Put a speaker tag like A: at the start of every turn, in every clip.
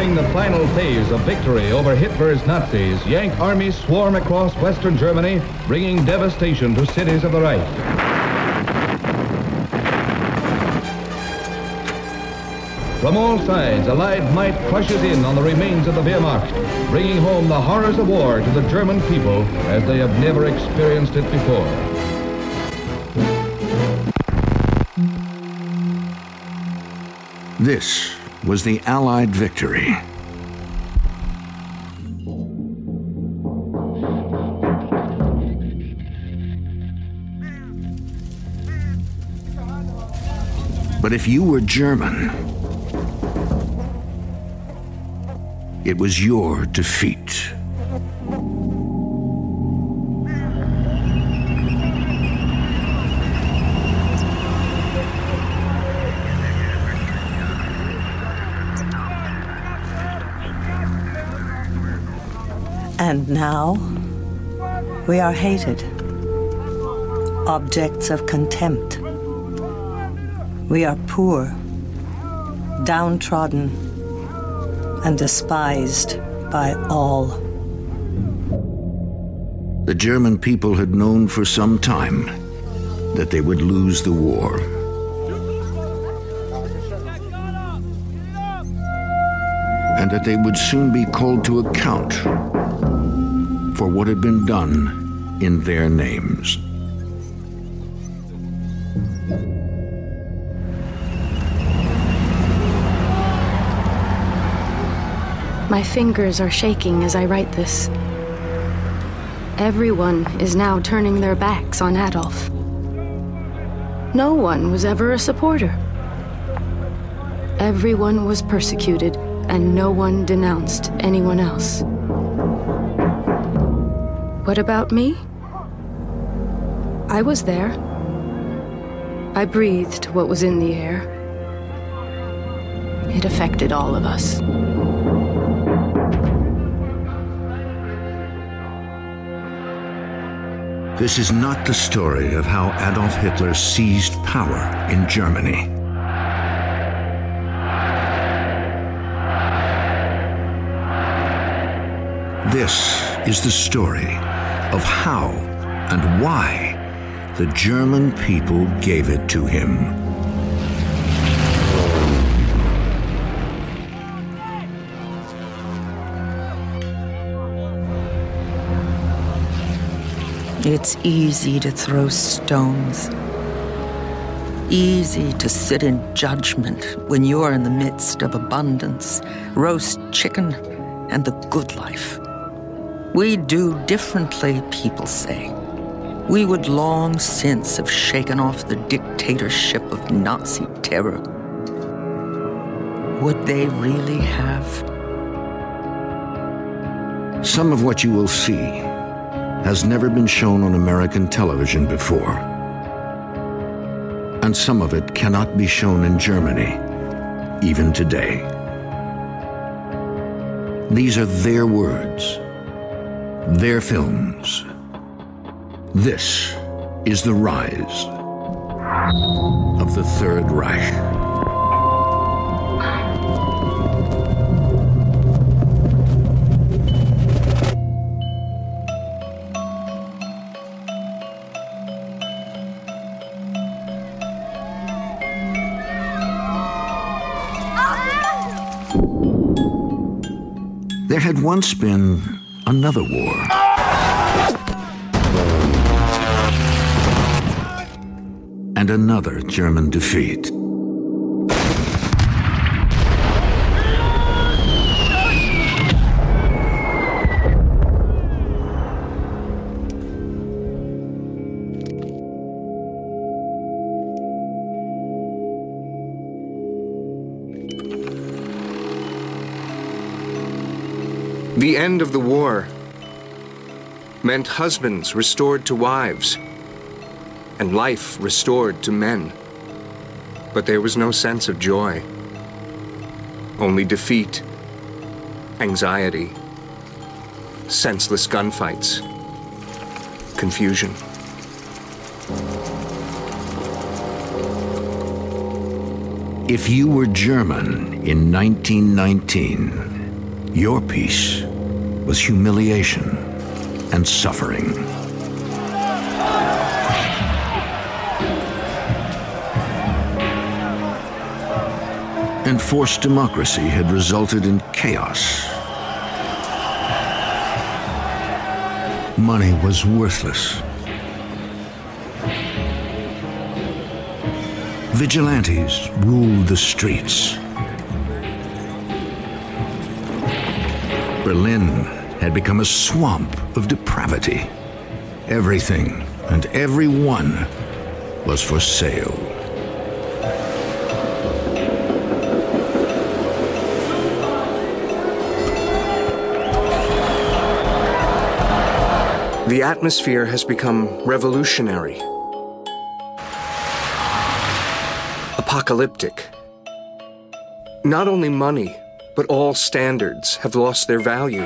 A: During the final phase of victory over Hitler's Nazis, Yank armies swarm across western Germany, bringing devastation to cities of the Reich. From all sides, Allied might crushes in on the remains of the Wehrmacht, bringing home the horrors of war to the German people as they have never experienced it before.
B: This was the Allied victory. But if you were German, it was your defeat.
C: And now, we are hated, objects of contempt. We are poor, downtrodden, and despised by all.
B: The German people had known for some time that they would lose the war. And that they would soon be called to account for what had been done in their names.
D: My fingers are shaking as I write this. Everyone is now turning their backs on Adolf. No one was ever a supporter. Everyone was persecuted, and no one denounced anyone else. What about me? I was there. I breathed what was in the air. It affected all of us.
B: This is not the story of how Adolf Hitler seized power in Germany. This is the story of how and why the German people gave it to him.
C: It's easy to throw stones. Easy to sit in judgment when you're in the midst of abundance, roast chicken, and the good life. We do differently, people say. We would long since have shaken off the dictatorship of Nazi terror. Would they really have?
B: Some of what you will see has never been shown on American television before. And some of it cannot be shown in Germany, even today. These are their words, their films. This is the rise of the Third Reich. There had once been another war. And another German defeat.
E: The end of the war meant husbands restored to wives and life restored to men. But there was no sense of joy, only defeat, anxiety, senseless gunfights, confusion.
B: If you were German in 1919, Your peace was humiliation and suffering. Enforced democracy had resulted in chaos. Money was worthless. Vigilantes ruled the streets. Berlin had become a swamp of depravity. Everything and everyone was for sale.
E: The atmosphere has become revolutionary, apocalyptic. Not only money, but all standards have lost their value.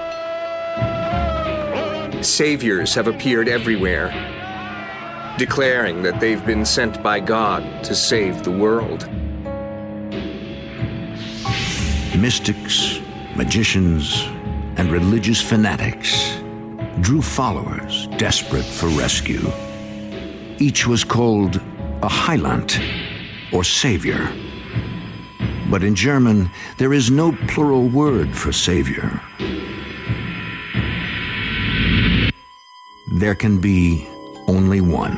E: Saviors have appeared everywhere, declaring that they've been sent by God to save the world.
B: Mystics, magicians, and religious fanatics drew followers desperate for rescue. Each was called a Heiland, or savior. But in German, there is no plural word for savior. There can be only one.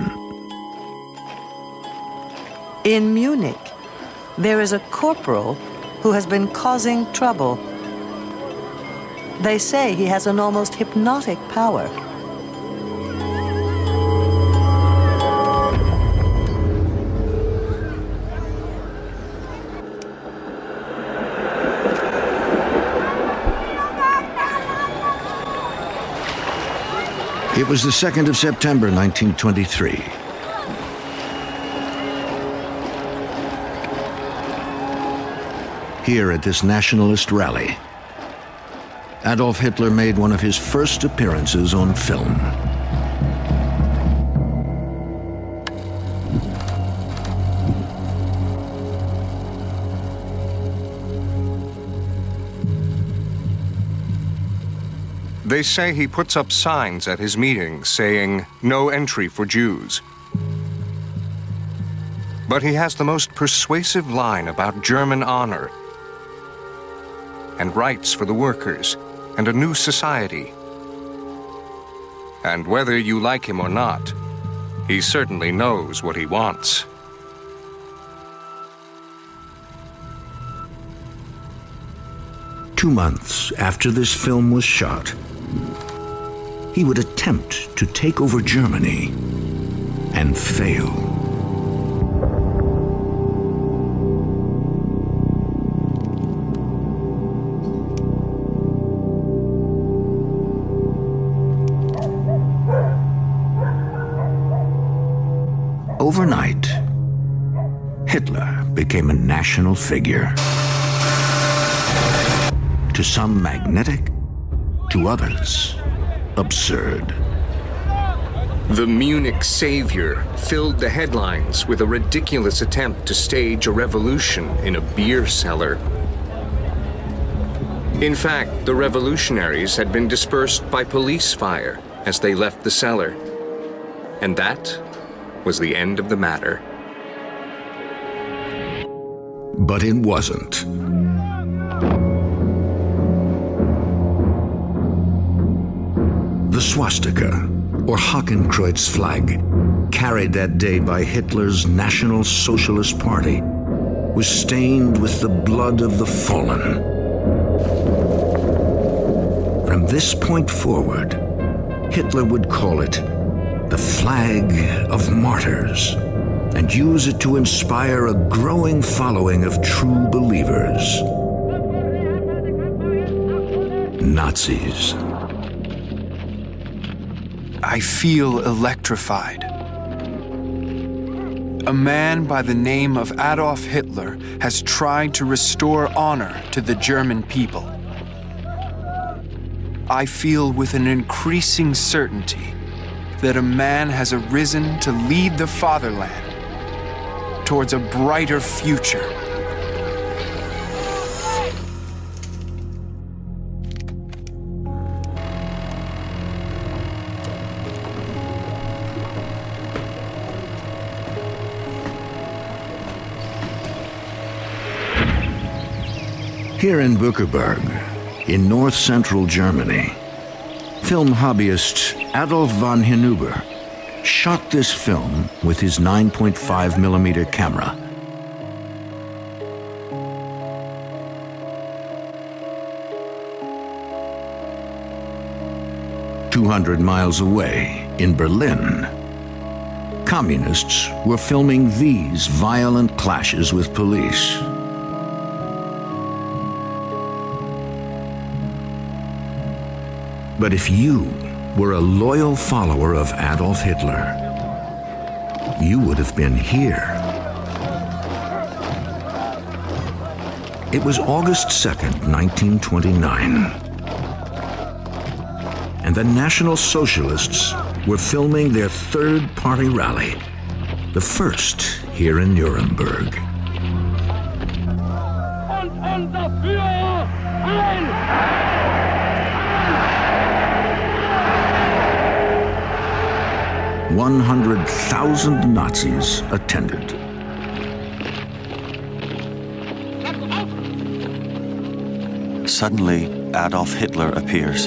F: In Munich, there is a corporal who has been causing trouble. They say he has an almost hypnotic power.
B: It was the 2nd of September, 1923. Here at this nationalist rally, Adolf Hitler made one of his first appearances on film.
E: They say he puts up signs at his meetings saying, "No entry for Jews." But he has the most persuasive line about German honor and rights for the workers and a new society. And whether you like him or not, he certainly knows what he wants.
B: Two months after this film was shot, he would attempt to take over Germany and fail. Overnight, Hitler became a national figure. To some magnetic, to others absurd.
E: The Munich savior filled the headlines with a ridiculous attempt to stage a revolution in a beer cellar. In fact, the revolutionaries had been dispersed by police fire as they left the cellar. And that was the end of the matter.
B: But it wasn't. The swastika, or Hakenkreuz flag, carried that day by Hitler's National Socialist Party, was stained with the blood of the fallen. From this point forward, Hitler would call it the flag of martyrs, and use it to inspire a growing following of true believers. Nazis.
G: I feel electrified. A man by the name of Adolf Hitler has tried to restore honor to the German people. I feel with an increasing certainty that a man has arisen to lead the fatherland towards a brighter future.
B: Here in Bückeburg, in north-central Germany, film hobbyist Adolf von Hinüber shot this film with his 9.5mm camera. "200 miles away, in Berlin, communists were filming these violent clashes with police. But if you were a loyal follower of Adolf Hitler, you would have been here. It was August 2nd, 1929. And the National Socialists were filming their third-party rally, the first here in Nuremberg.
H: Und unser Führer, ein!
B: 100,000 Nazis attended.
I: Suddenly, Adolf Hitler appears.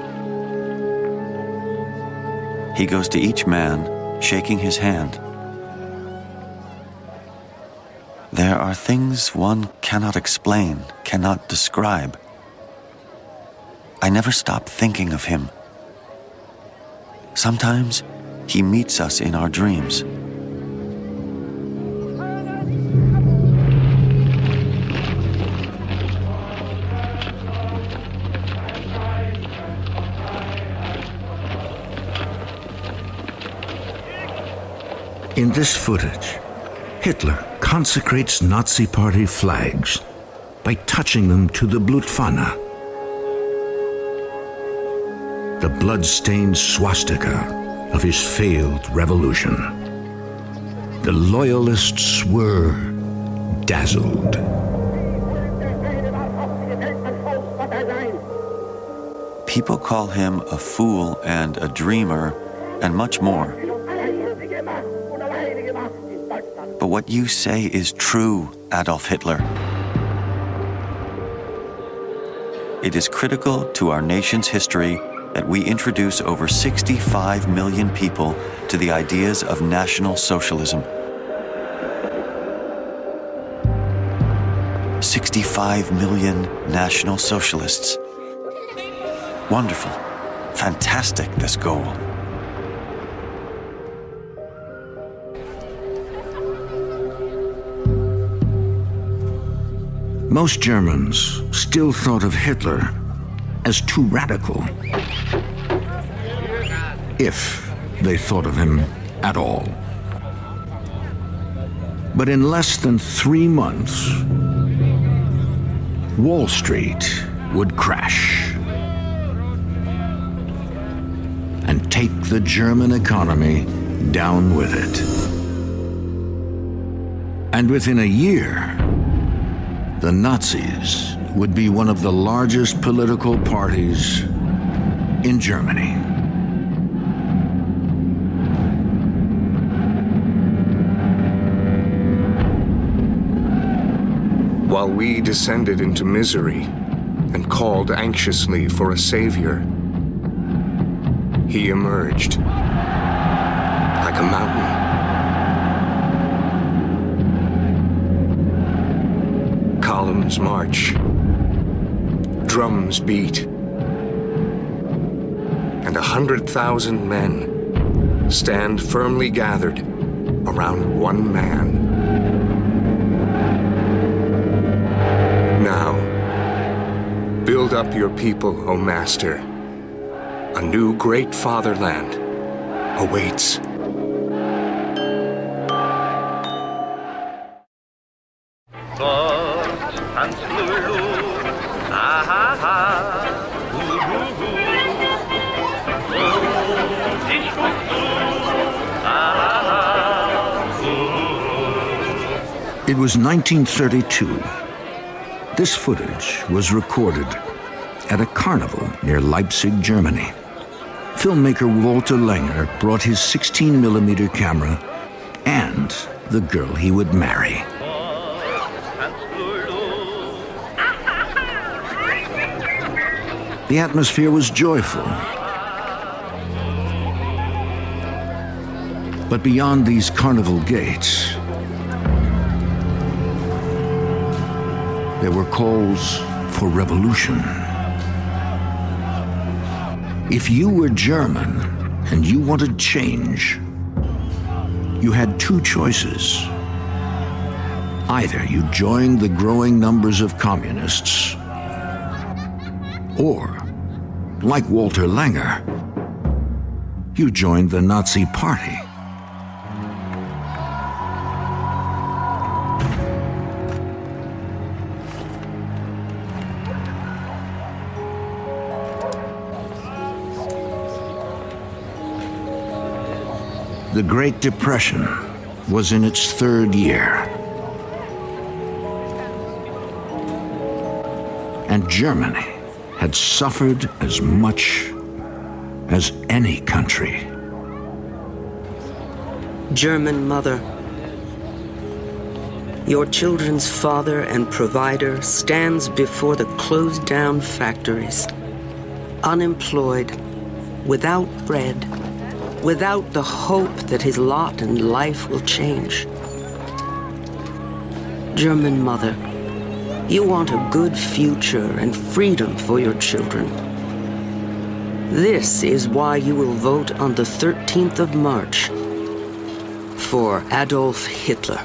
I: He goes to each man, shaking his hand. There are things one cannot explain, cannot describe. I never stop thinking of him. Sometimes he meets us in our dreams.
B: In this footage, Hitler consecrates Nazi Party flags by touching them to the Blutfahne, the blood-stained swastika of his failed revolution. The loyalists were dazzled.
I: People call him a fool and a dreamer and much more. But what you say is true, Adolf Hitler. It is critical to our nation's history that we introduce over 65 million people to the ideas of National Socialism. 65 million National Socialists. Wonderful, fantastic, this goal.
B: Most Germans still thought of Hitler as too radical, if they thought of him at all. But in less than 3 months, Wall Street would crash and take the German economy down with it. And within a year, the Nazis would be one of the largest political parties in Germany.
E: While we descended into misery and called anxiously for a savior, he emerged like a mountain. Columns march, drums beat, and 100,000 men stand firmly gathered around one man. Now, build up your people, O Master. A new great fatherland awaits.
B: It was 1932. This footage was recorded at a carnival near Leipzig, Germany. Filmmaker Walter Langer brought his 16mm camera and the girl he would marry. The atmosphere was joyful. But beyond these carnival gates, there were calls for revolution. If you were German and you wanted change, you had two choices. Either you joined the growing numbers of communists, or, like Walter Langer, you joined the Nazi Party. The Great Depression was in its third year, and Germany had suffered as much as any country.
C: German mother, your children's father and provider stands before the closed-down factories, unemployed, without bread, without the hope that his lot and life will change. German mother, you want a good future and freedom for your children. This is why you will vote on the 13th of March for Adolf Hitler.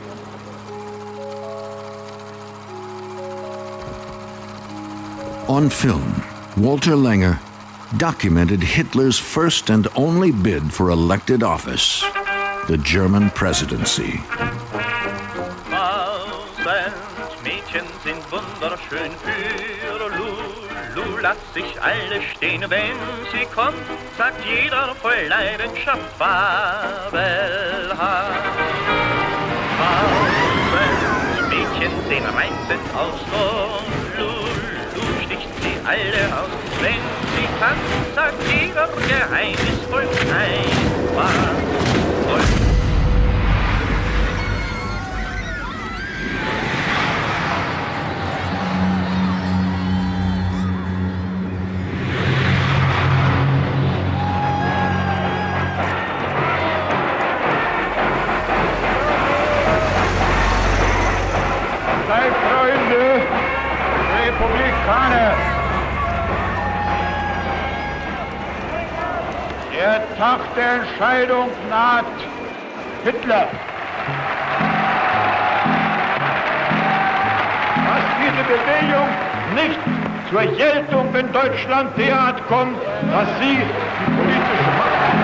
B: On film, Walter Langer documented Hitler's first and only bid for elected office, the German presidency.
J: Mädchen sind wunderschön für Lulu, lass sich alle stehen, wenn sie kommt, sagt jeder voll Leidenschaft, fabelhaft. Mädchen sehen reizend aus, Lulu sticht sie alle aus, wenn sie tanzt, sagt jeder geheimnisvoll, einfach voll.
K: Der Tag der Entscheidung naht. Hitler. Was diese Bewegung nicht zur Geltung in Deutschland derart kommt, dass sie die politische Macht.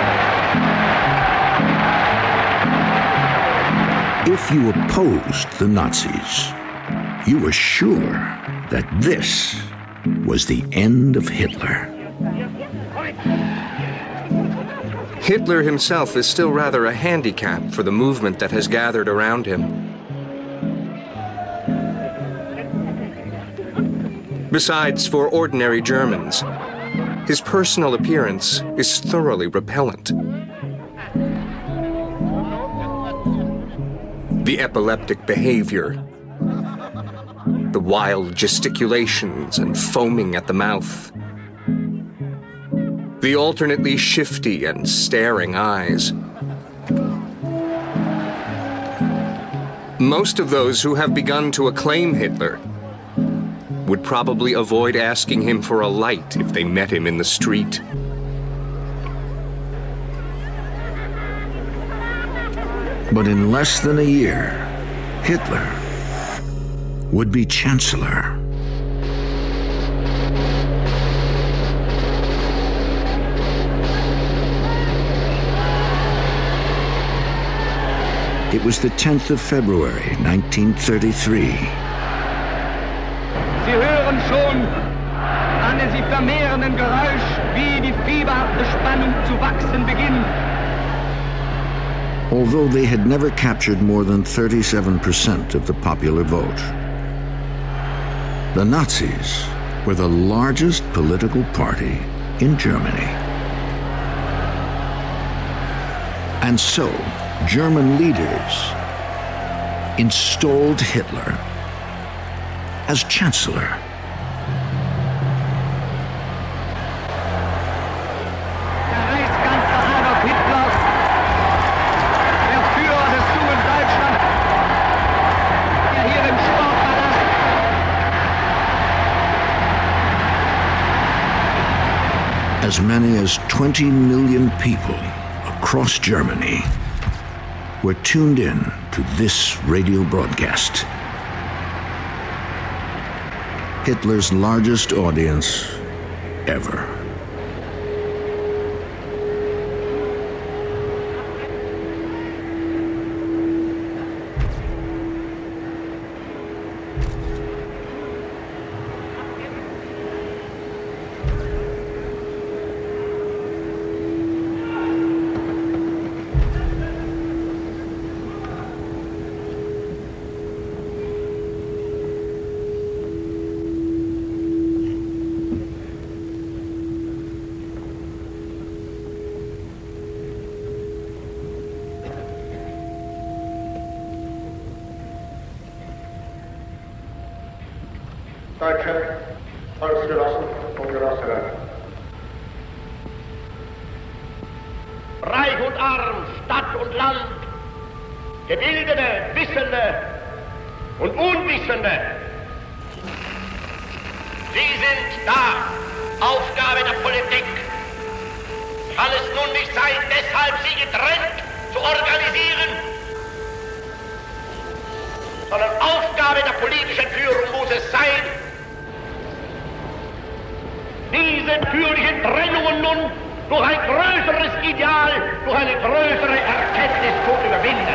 B: If you opposed the Nazis, you were sure that this was the end of Hitler.
E: Hitler himself is still rather a handicap for the movement that has gathered around him. Besides, for ordinary Germans, his personal appearance is thoroughly repellent. The epileptic behavior, the wild gesticulations and foaming at the mouth, the alternately shifty and staring eyes. Most of those who have begun to acclaim Hitler would probably avoid asking him for a light if they met him in the street.
B: But in less than a year, Hitler would be Chancellor. It was the 10th of February, 1933.
H: Sie hören schon an dem sich vermehrenden Geräusch, wie die fieberhafte Spannung zu wachsen beginnt.
B: Although they had never captured more than 37% of the popular vote, the Nazis were the largest political party in Germany. And so, German leaders installed Hitler as Chancellor. as many as 20 million people across Germany were tuned in to this radio broadcast. Hitler's largest audience ever.
L: Deutsche Volksgenossen und Genossinnen. Reich und arm, Stadt und Land, Gebildete, Wissende und Unwissende. Sie sind da, Aufgabe der Politik. Kann es nun nicht sein, deshalb sie getrennt zu organisieren, sondern Aufgabe der politischen Führung muss es sein, diese natürlichen Trennungen nun durch ein größeres Ideal, durch eine größere Erkenntnis zu überwinden.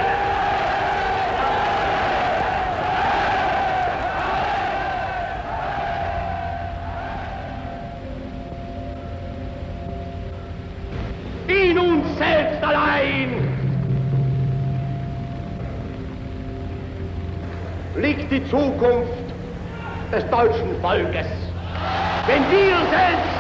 L: In uns selbst allein liegt die Zukunft des deutschen Volkes. Wenn wir selbst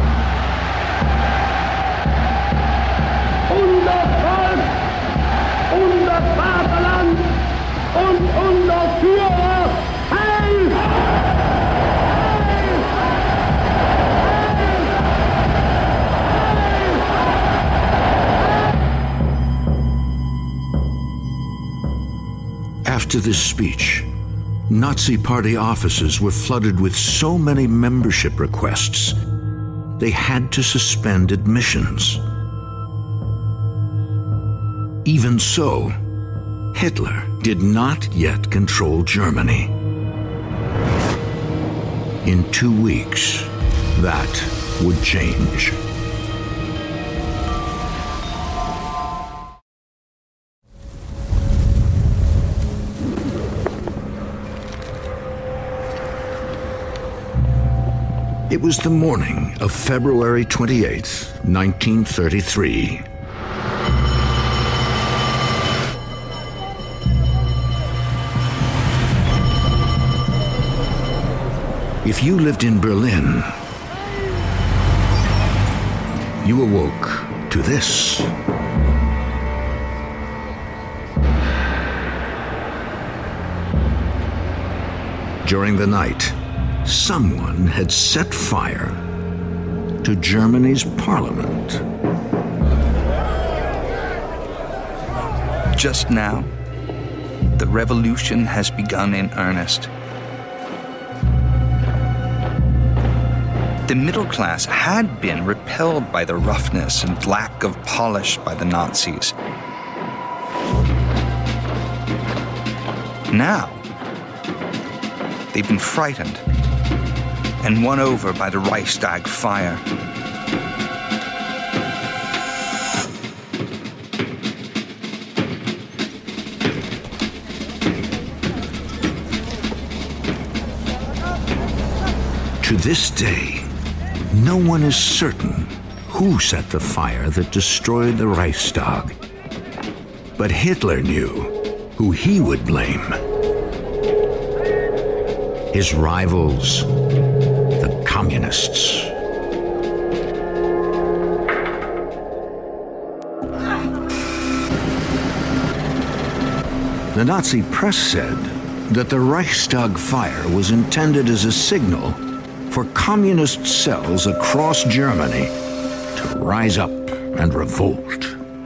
L: unser Volk, unser Vaterland und unser Führer heil!
B: After this speech, Nazi Party offices were flooded with so many membership requests, they had to suspend admissions. Even so, Hitler did not yet control Germany. In 2 weeks, that would change. It was the morning of February 28th, 1933. If you lived in Berlin, you awoke to this. During the night, someone had set fire to Germany's parliament.
M: Just now, the revolution has begun in earnest. The middle class had been repelled by the roughness and lack of polish by the Nazis. Now, they've been frightened and won over by the Reichstag fire.
B: To this day, no one is certain who set the fire that destroyed the Reichstag. But Hitler knew who he would blame. His rivals, the communists. The Nazi press said that the Reichstag fire was intended as a signal for communist cells across Germany to rise up and revolt.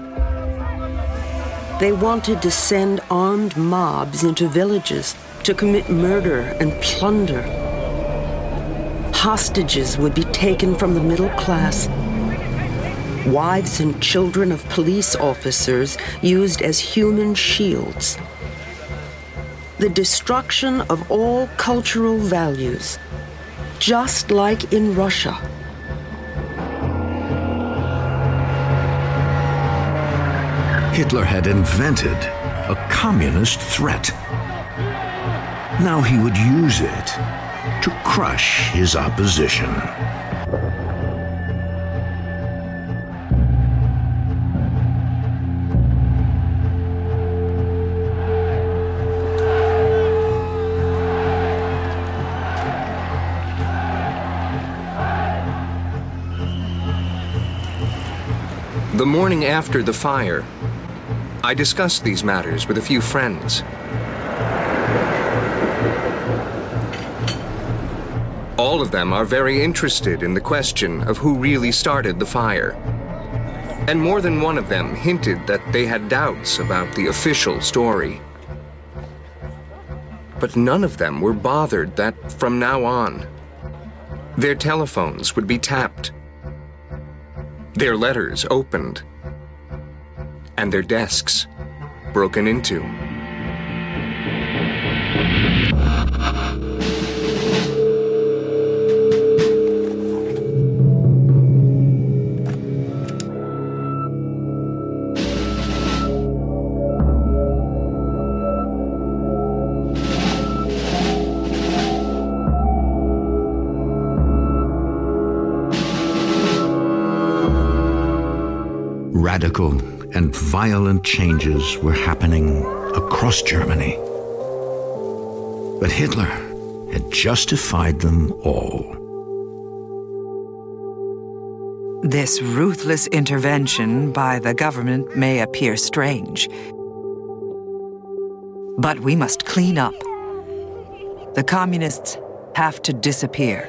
N: They wanted to send armed mobs into villages to commit murder and plunder. Hostages would be taken from the middle class wives and children of police officers used as human shields. The destruction of all cultural values, just like in Russia.
B: Hitler had invented a communist threat. Now he would use it to crush his opposition.
E: The morning after the fire, I discussed these matters with a few friends. All of them are very interested in the question of who really started the fire. And more than one of them hinted that they had doubts about the official story. But none of them were bothered that from now on, their telephones would be tapped, their letters opened, and their desks broken into.
B: Radical and violent changes were happening across Germany. But Hitler had justified them all.
O: This ruthless intervention by the government may appear strange, but we must clean up. The communists have to disappear.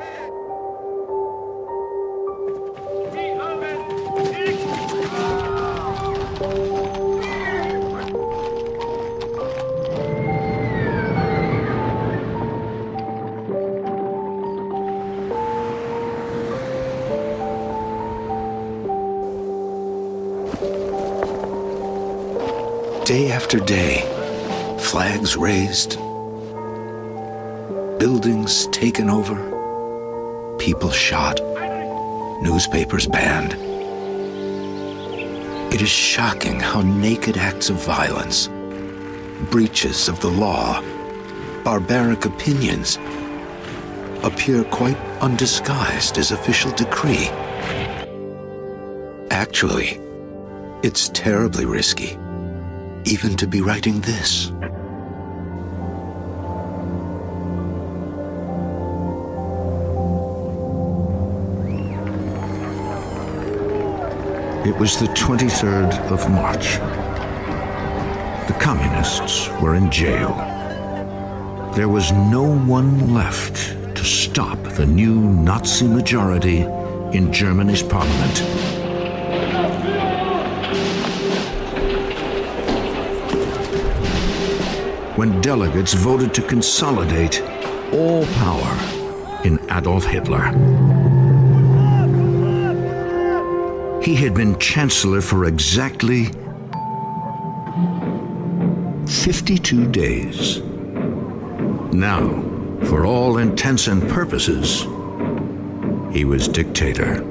B: Day after day, flags raised, buildings taken over, people shot, newspapers banned. It is shocking how naked acts of violence, breaches of the law, barbaric opinions appear quite undisguised as official decree. Actually, it's terribly risky even to be writing this. It was the 23rd of March. The communists were in jail. There was no one left to stop the new Nazi majority in Germany's parliament. When delegates voted to consolidate all power in Adolf Hitler. He had been chancellor for exactly 52 days. Now, for all intents and purposes, he was dictator.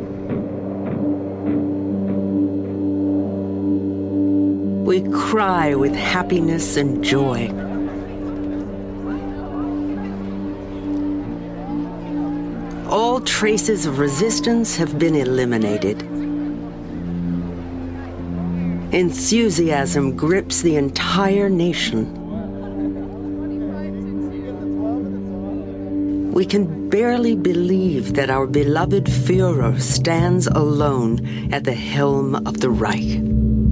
N: We cry with happiness and joy. All traces of resistance have been eliminated. Enthusiasm grips the entire nation. We can barely believe that our beloved Führer stands alone at the helm of the Reich.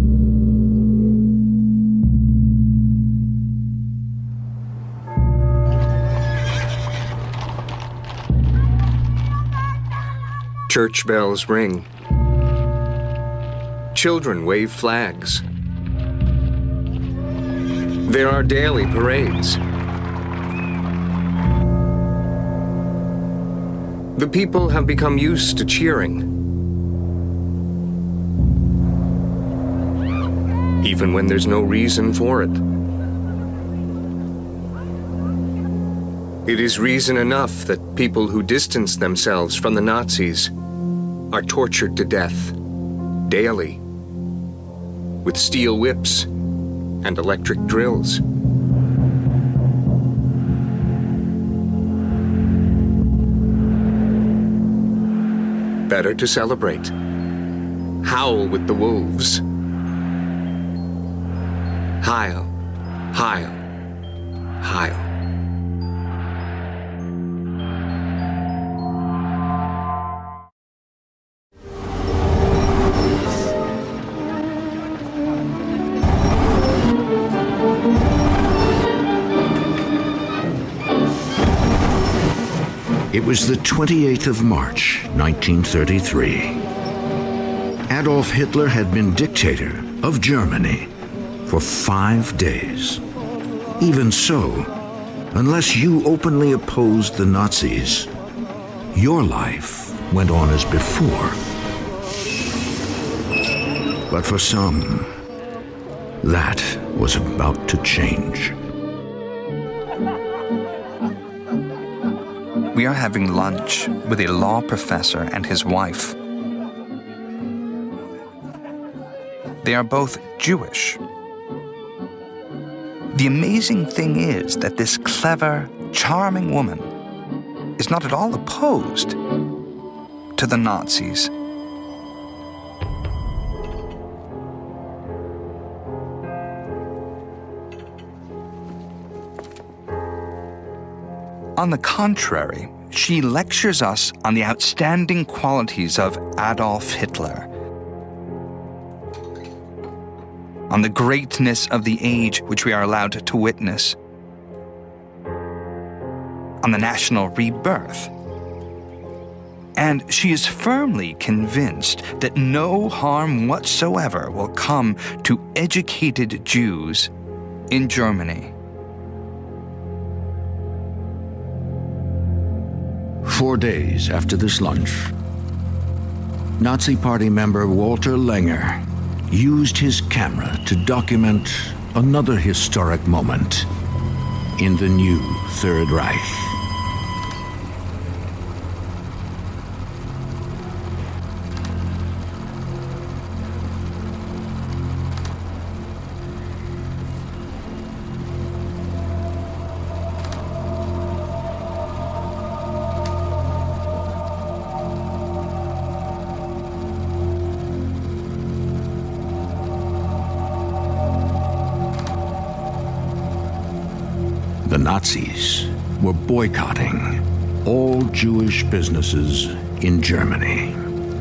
E: Church bells ring. Children wave flags. There are daily parades. The people have become used to cheering. even when there's no reason for it. It is reason enough that people who distance themselves from the Nazis are tortured to death daily with steel whips and electric drills. Better to celebrate. Howl with the wolves. Heil, Heil, Heil.
B: It was the 28th of March, 1933. Adolf Hitler had been dictator of Germany for 5 days. Even so, unless you openly opposed the Nazis, your life went on as before. But for some, that was about to change.
M: We are having lunch with a law professor and his wife. They are both Jewish. The amazing thing is that this clever, charming woman is not at all opposed to the Nazis. On the contrary, she lectures us on the outstanding qualities of Adolf Hitler, on the greatness of the age which we are allowed to witness, on the national rebirth. And she is firmly convinced that no harm whatsoever will come to educated Jews in Germany.
B: 4 days after this lunch, Nazi Party member Walter Langer used his camera to document another historic moment in the new Third Reich. The Nazis were boycotting all Jewish businesses in Germany.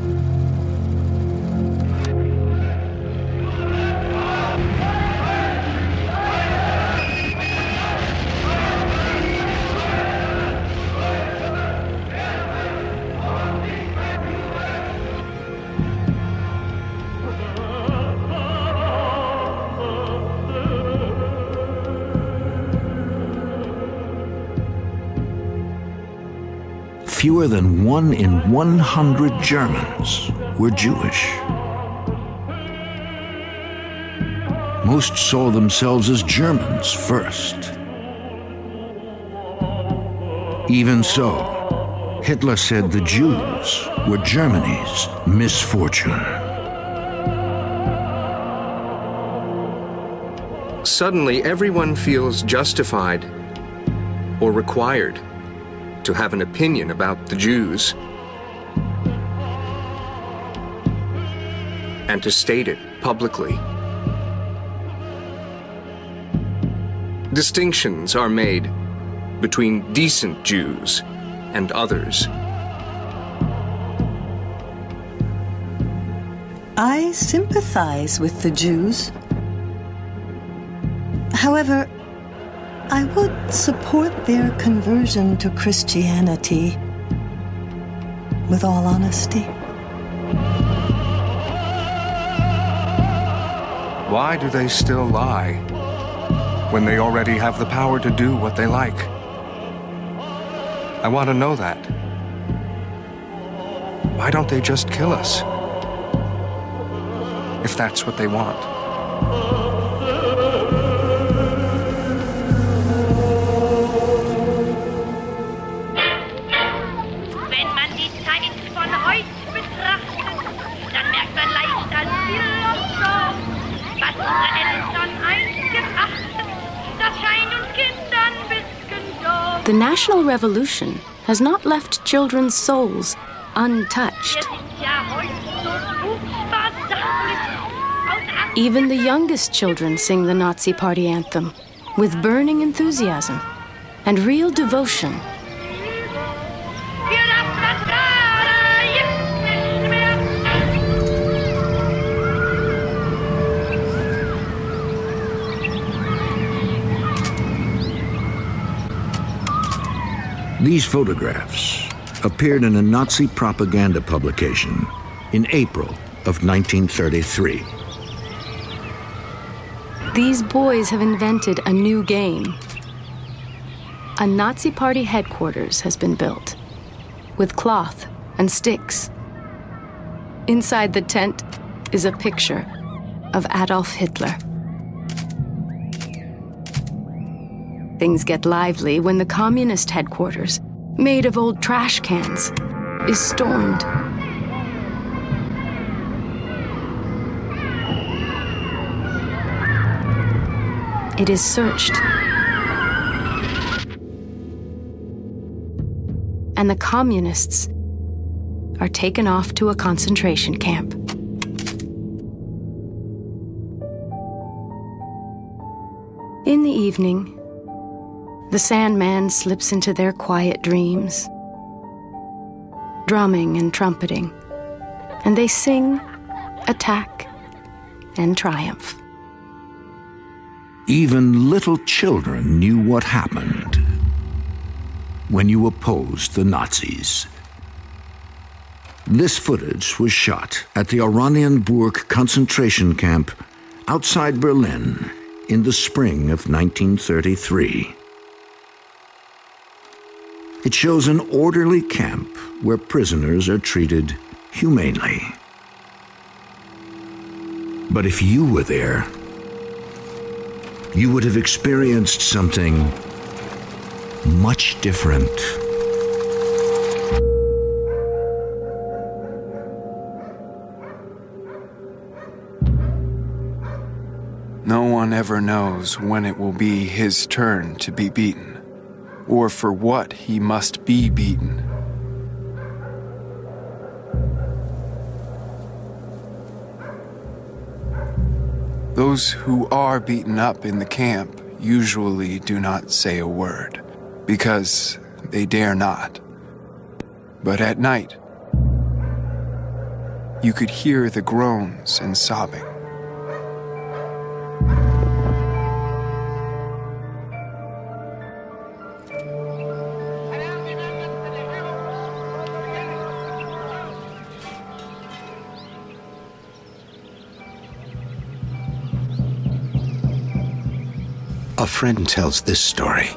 B: Fewer than 1 in 100 Germans were Jewish. Most saw themselves as Germans first. Even so, Hitler said the Jews were Germany's misfortune.
E: Suddenly, everyone feels justified or required to have an opinion about the Jews and to state it publicly. Distinctions are made between decent Jews and others.
F: I sympathize with the Jews. However, I would support their conversion to Christianity, with all honesty.
E: Why do they still lie when they already have the power to do what they like? I want to know that. Why don't they just kill us? If that's what they want.
D: The National Revolution has not left children's souls untouched. Even the youngest children sing the Nazi Party anthem with burning enthusiasm and real devotion.
B: These photographs appeared in a Nazi propaganda publication in April of 1933.
D: These boys have invented a new game. A Nazi Party headquarters has been built with cloth and sticks. Inside the tent is a picture of Adolf Hitler. Things get lively when the communist headquarters, made of old trash cans, is stormed. It is searched. And the communists are taken off to a concentration camp. In the evening, the Sandman slips into their quiet dreams, drumming and trumpeting, and they sing attack and triumph.
B: Even little children knew what happened when you opposed the Nazis. This footage was shot at the Oranienburg concentration camp outside Berlin in the spring of 1933. It shows an orderly camp where prisoners are treated humanely. But if you were there, you would have experienced something much different.
G: No one ever knows when it will be his turn to be beaten, or for what he must be beaten. Those who are beaten up in the camp usually do not say a word, because they dare not. But at night, you could hear the groans and sobbing.
P: A friend tells this story.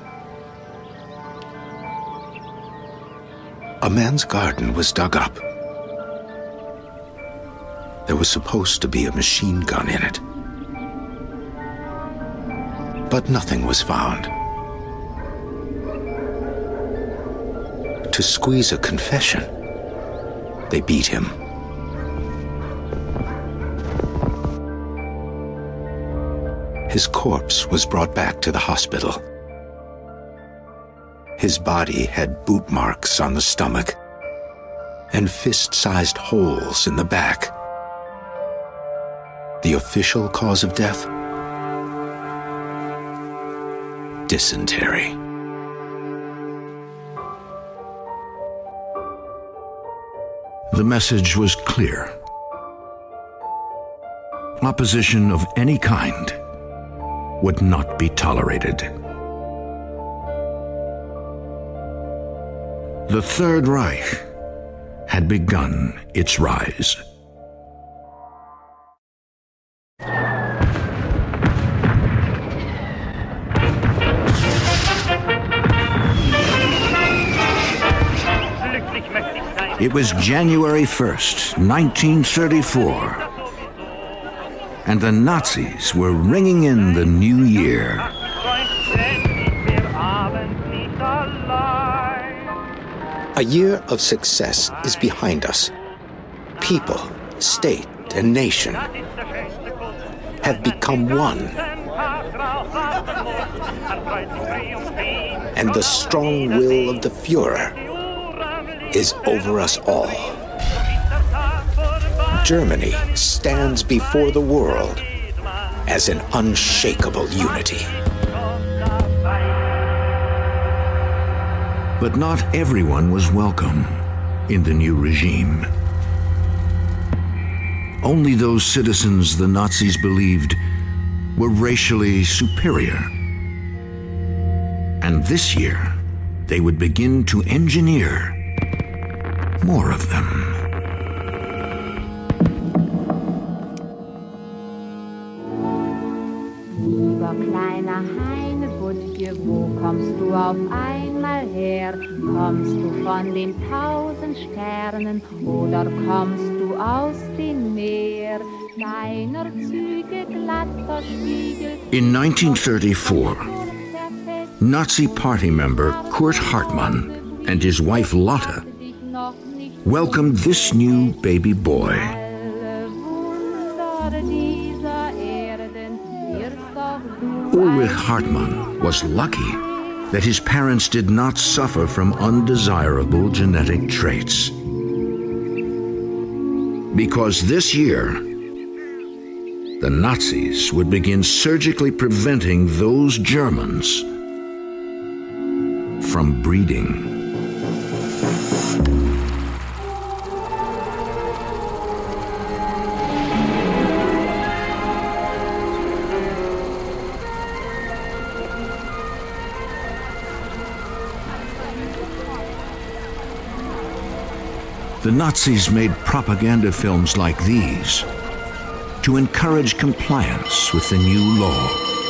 P: A man's garden was dug up. There was supposed to be a machine gun in it. But nothing was found. To squeeze a confession, they beat him. His corpse was brought back to the hospital. His body had boot marks on the stomach and fist-sized holes in the back. The official cause of death? Dysentery.
B: The message was clear. Opposition of any kind would not be tolerated. The Third Reich had begun its rise. It was January 1st, 1934. And the Nazis were ringing in the new year.
P: A year of success is behind us. People, state, and nation have become one. And the strong will of the Führer is over us all. Germany stands before the world as an unshakable unity.
B: But not everyone was welcome in the new regime. Only those citizens the Nazis believed were racially superior. And this year, they would begin to engineer more of them.
Q: Lieber kleiner Heinebuttje, wo kommst du auf einmal her? Kommst du von den 1000 Sternen oder kommst du aus dem Meer? Deiner Züge glatter Spiegel.
B: In 1934, Nazi Party member Kurt Hartmann and his wife Lotte welcomed this new baby boy. Ulrich Hartmann was lucky that his parents did not suffer from undesirable genetic traits. Because this year, the Nazis would begin surgically preventing those Germans from breeding. The Nazis made propaganda films like these to encourage compliance with the new law.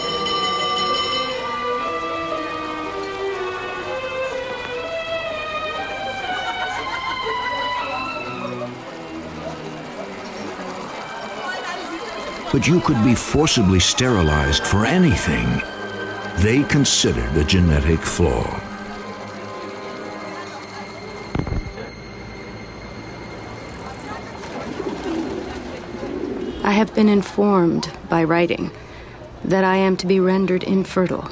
B: But you could be forcibly sterilized for anything they considered a genetic flaw.
D: I have been informed by writing that I am to be rendered infertile.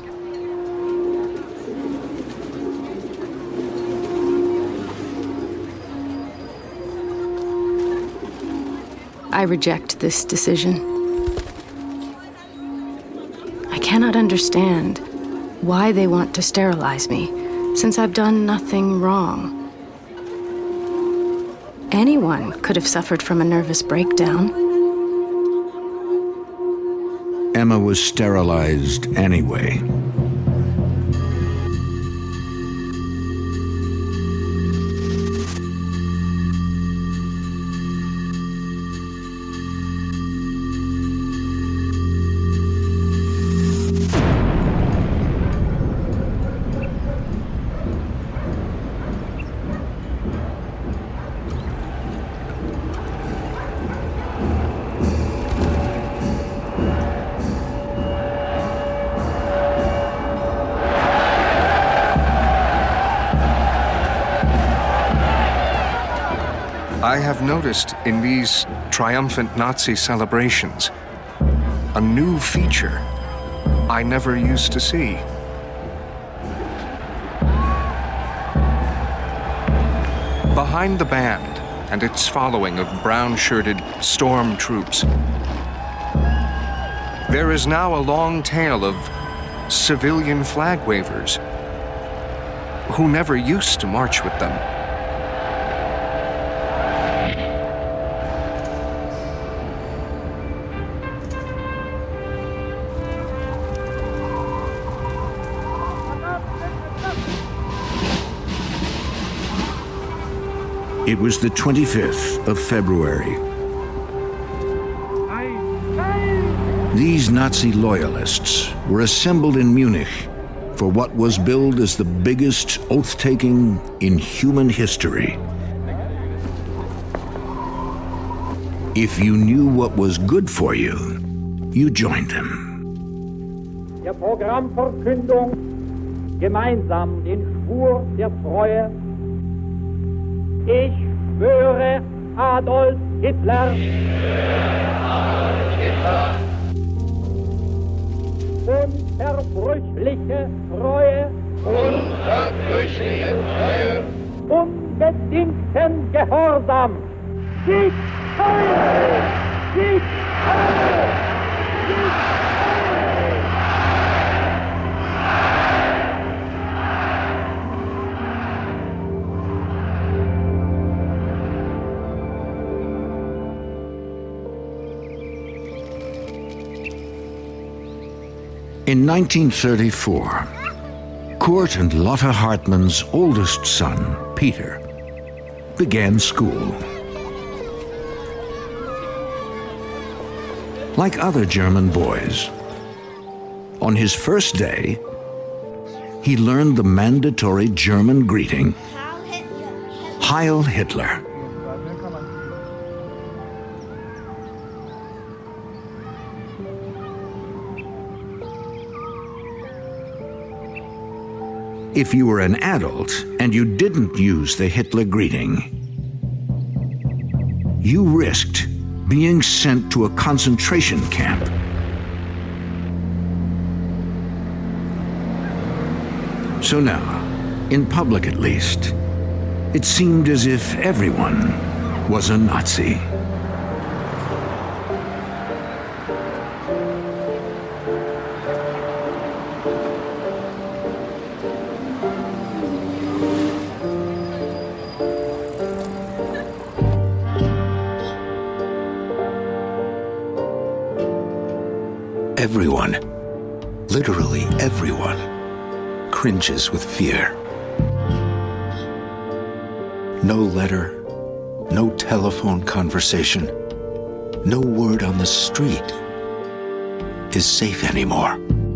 D: I reject this decision. I cannot understand why they want to sterilize me, since I've done nothing wrong. Anyone could have suffered from a nervous breakdown.
B: Emma was sterilized anyway.
E: I have noticed in these triumphant Nazi celebrations a new feature I never used to see. Behind the band and its following of brown-shirted storm troops, there is now a long tail of civilian flag wavers who never used to march with them.
B: It was the 25th of February. These Nazi loyalists were assembled in Munich for what was billed as the biggest oath-taking in human history. If you knew what was good for you, you joined them.
R: Der Programmverkündung gemeinsam den Schwur der Treue. Ich schwöre Adolf Hitler. Unzerbrüchliche Treue.
K: Unzerbrüchliche Treue.
R: Unbedingten Gehorsam. Sieg Heil! Sieg Heil! Sieg Heil!
B: In 1934, Kurt and Lotta Hartmann's oldest son, Peter, began school. Like other German boys, on his first day, he learned the mandatory German greeting, Heil Hitler. If you were an adult and you didn't use the Hitler greeting, you risked being sent to a concentration camp. So now, in public at least, it seemed as if everyone was a Nazi.
P: Everyone, literally everyone, cringes with fear. No letter, no telephone conversation, no word on the street is safe anymore.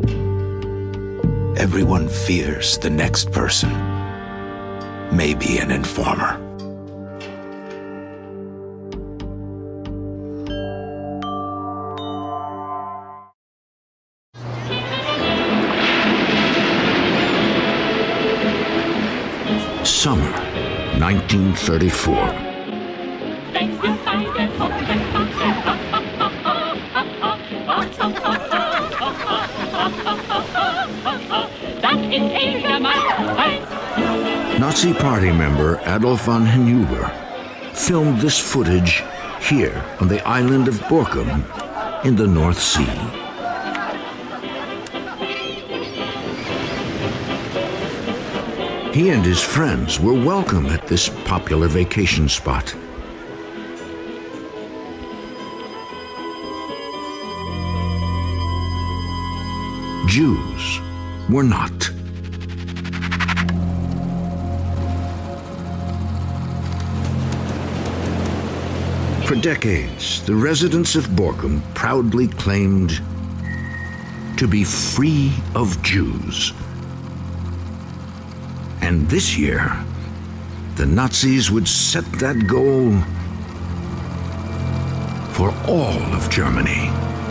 P: Everyone fears the next person may be an informer.
B: Summer, 1934. Nazi Party member Adolf von Hinüber filmed this footage here on the island of Borkum in the North Sea. He and his friends were welcome at this popular vacation spot. Jews were not. For decades, the residents of Borkum proudly claimed to be free of Jews. And this year, the Nazis would set that goal for all of Germany.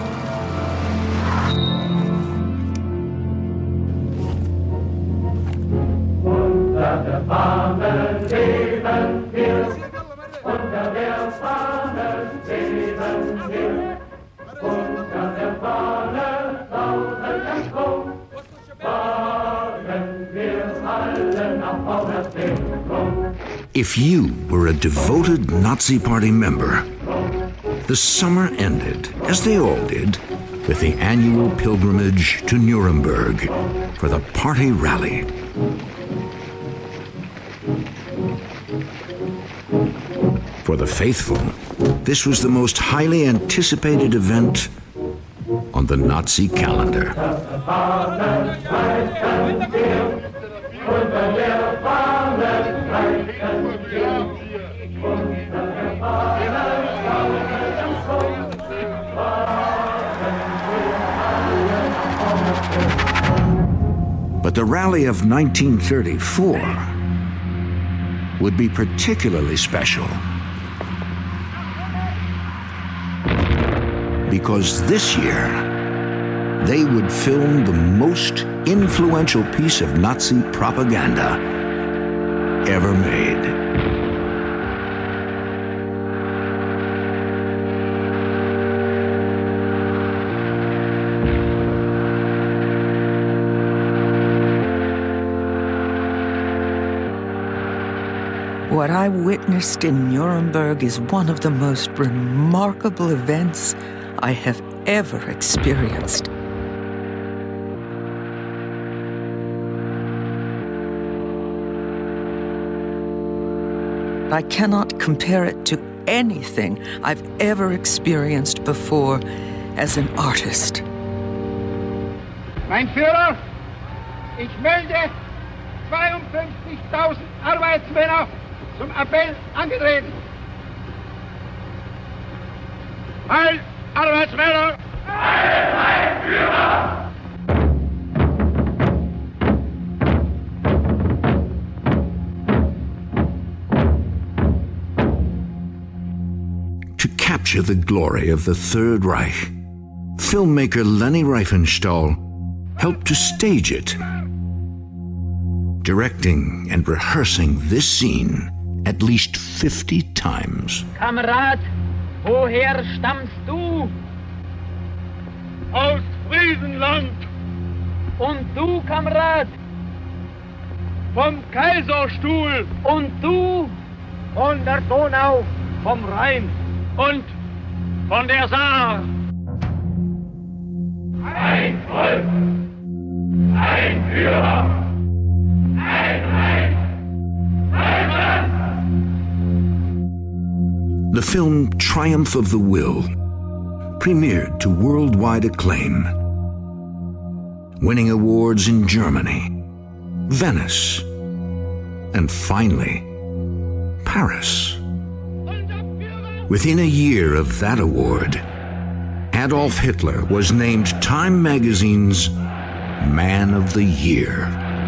K: Unter der Fahne leben wir, unter der Fahne leben wir, unter der Fahne lautet ein Strom, fahren wir alle nach vorne sehen.
B: If you were a devoted Nazi Party member, the summer ended, as they all did, with the annual pilgrimage to Nuremberg for the party rally. For the faithful, this was the most highly anticipated event on the Nazi calendar. But the rally of 1934 would be particularly special because this year they would film the most influential piece of Nazi propaganda ever made.
C: What I witnessed in Nuremberg is one of the most remarkable events I have ever experienced. I cannot compare it to anything I've ever experienced before as an artist.
R: Mein Führer, ich melde 52.000 Arbeitsmänner zum Appell angetreten. Heil, Arbeitsmänner! Heil, mein Führer!
B: To capture the glory of the Third Reich, filmmaker Leni Riefenstahl helped to stage it, directing and rehearsing this scene at least 50 times.
H: Kamerad, woher stammst du?
R: Aus Friesenland.
H: Und du, Kamerad?
R: Vom Kaiserstuhl.
H: Und du?
R: Von der Donau, vom Rhein und von der Saar.
K: Ein Volk, ein Führer, ein Reich, ein Mann.
B: The film Triumph of the Will premiered to worldwide acclaim, winning awards in Germany, Venice, and finally, Paris. Within a year of that award, Adolf Hitler was named Time magazine's Man of the Year.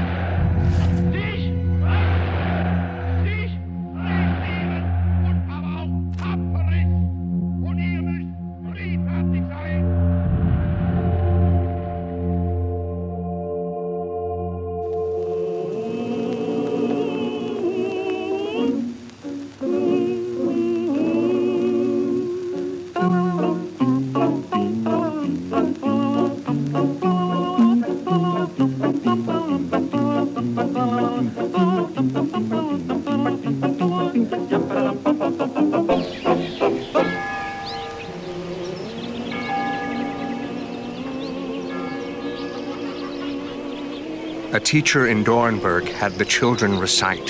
E: A teacher in Dornberg had the children recite,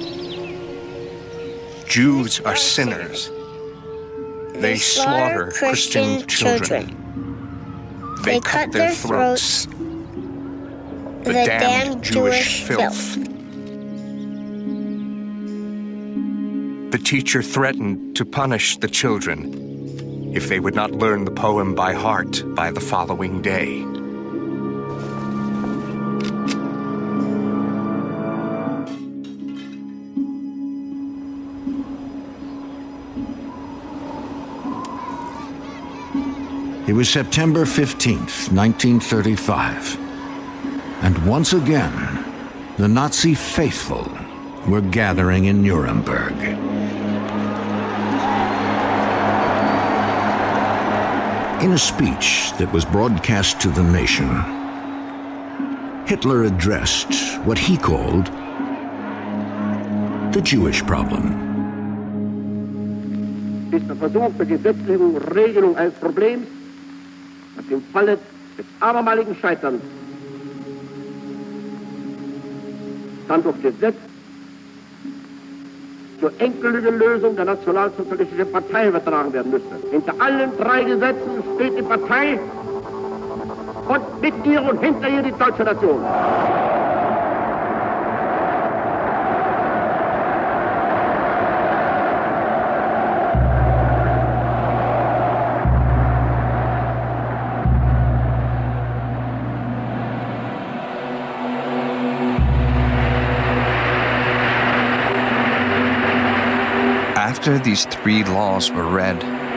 E: "Jews are sinners. They slaughter Christian children. They cut their throats. The damned Jewish filth." The teacher threatened to punish the children if they would not learn the poem by heart by the following day.
B: It was September 15th, 1935, and once again, the Nazi faithful were gathering in Nuremberg. In a speech that was broadcast to the nation, Hitler addressed what he called the Jewish problem.
S: Ist der Versuch der gesetzlichen Regelung eines Problems, das im Falle des abermaligen Scheiterns dann durch Gesetz zur endgültigen Lösung der Nationalsozialistischen Partei übertragen werden müsste. Hinter allen drei Gesetzen steht die Partei und mit ihr und hinter ihr die deutsche Nation.
M: After these three laws were read,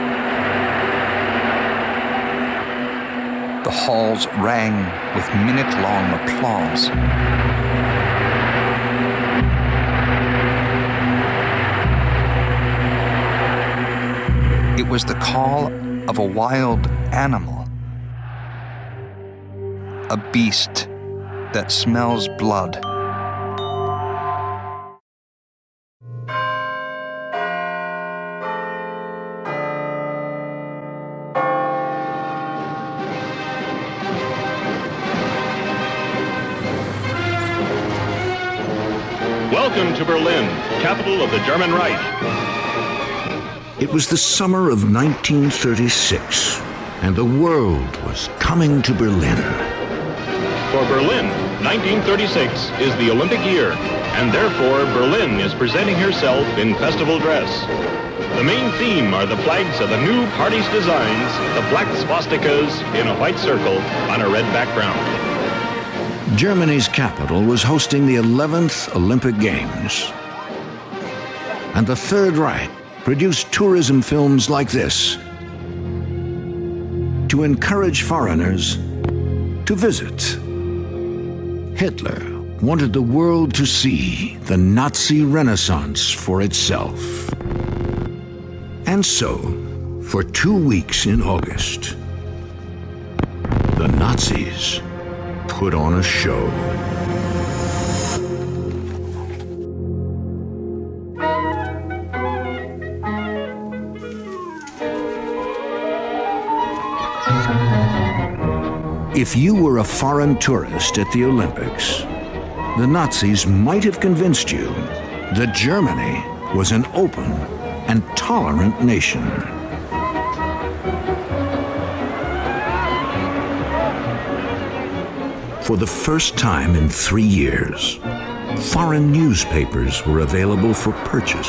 M: the halls rang with minute-long applause. It was the call of a wild animal, a beast that smells blood.
T: Welcome to Berlin, capital of the German Reich.
B: It was the summer of 1936, and the world was coming to Berlin.
T: For Berlin, 1936 is the Olympic year, and therefore Berlin is presenting herself in festival dress. The main theme are the flags of the new party's designs, the black swastikas in a white circle on a red background.
B: Germany's capital was hosting the 11th Olympic Games. And the Third Reich produced tourism films like this to encourage foreigners to visit. Hitler wanted the world to see the Nazi Renaissance for itself. And so, for 2 weeks in August, the Nazis put on a show. If you were a foreign tourist at the Olympics, the Nazis might have convinced you that Germany was an open and tolerant nation. For the first time in 3 years, foreign newspapers were available for purchase.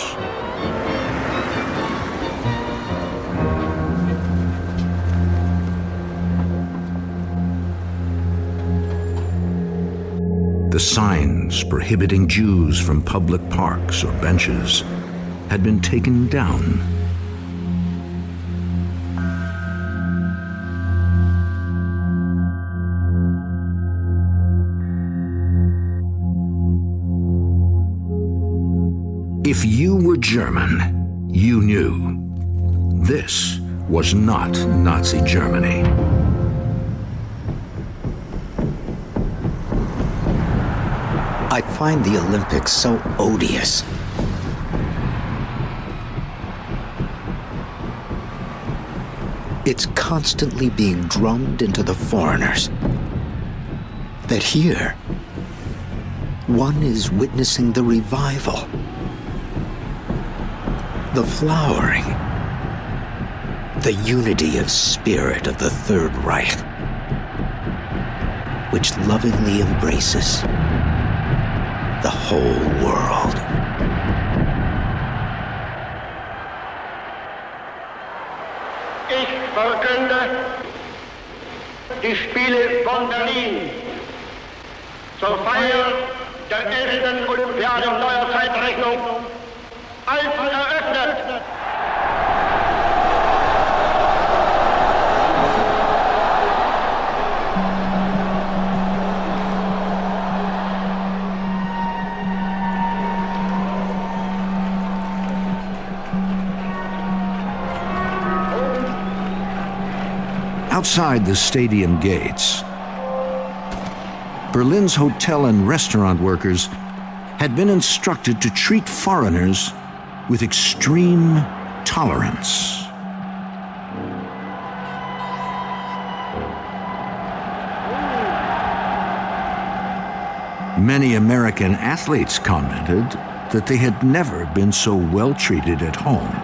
B: The signs prohibiting Jews from public parks or benches had been taken down. If you were German, you knew this was not Nazi Germany.
P: I find the Olympics so odious. It's constantly being drummed into the foreigners that here, one is witnessing the revival, the flowering, the unity of spirit of the Third Reich, which lovingly embraces the whole world.
S: Ich verkünde die Spiele von Berlin zur Feier der 11. Olympiade neuer Zeitrechnung als eröffnet.
B: Outside the stadium gates, Berlin's hotel and restaurant workers had been instructed to treat foreigners with extreme tolerance. Many American athletes commented that they had never been so well treated at home.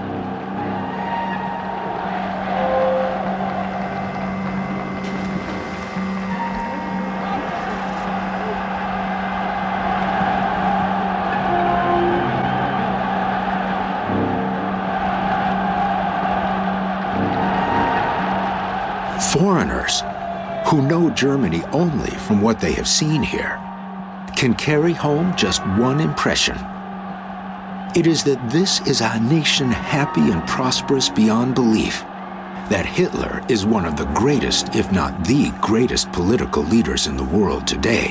P: Foreigners who know Germany only from what they have seen here can carry home just one impression. It is that this is a nation happy and prosperous beyond belief, that Hitler is one of the greatest, if not the greatest, political leaders in the world today,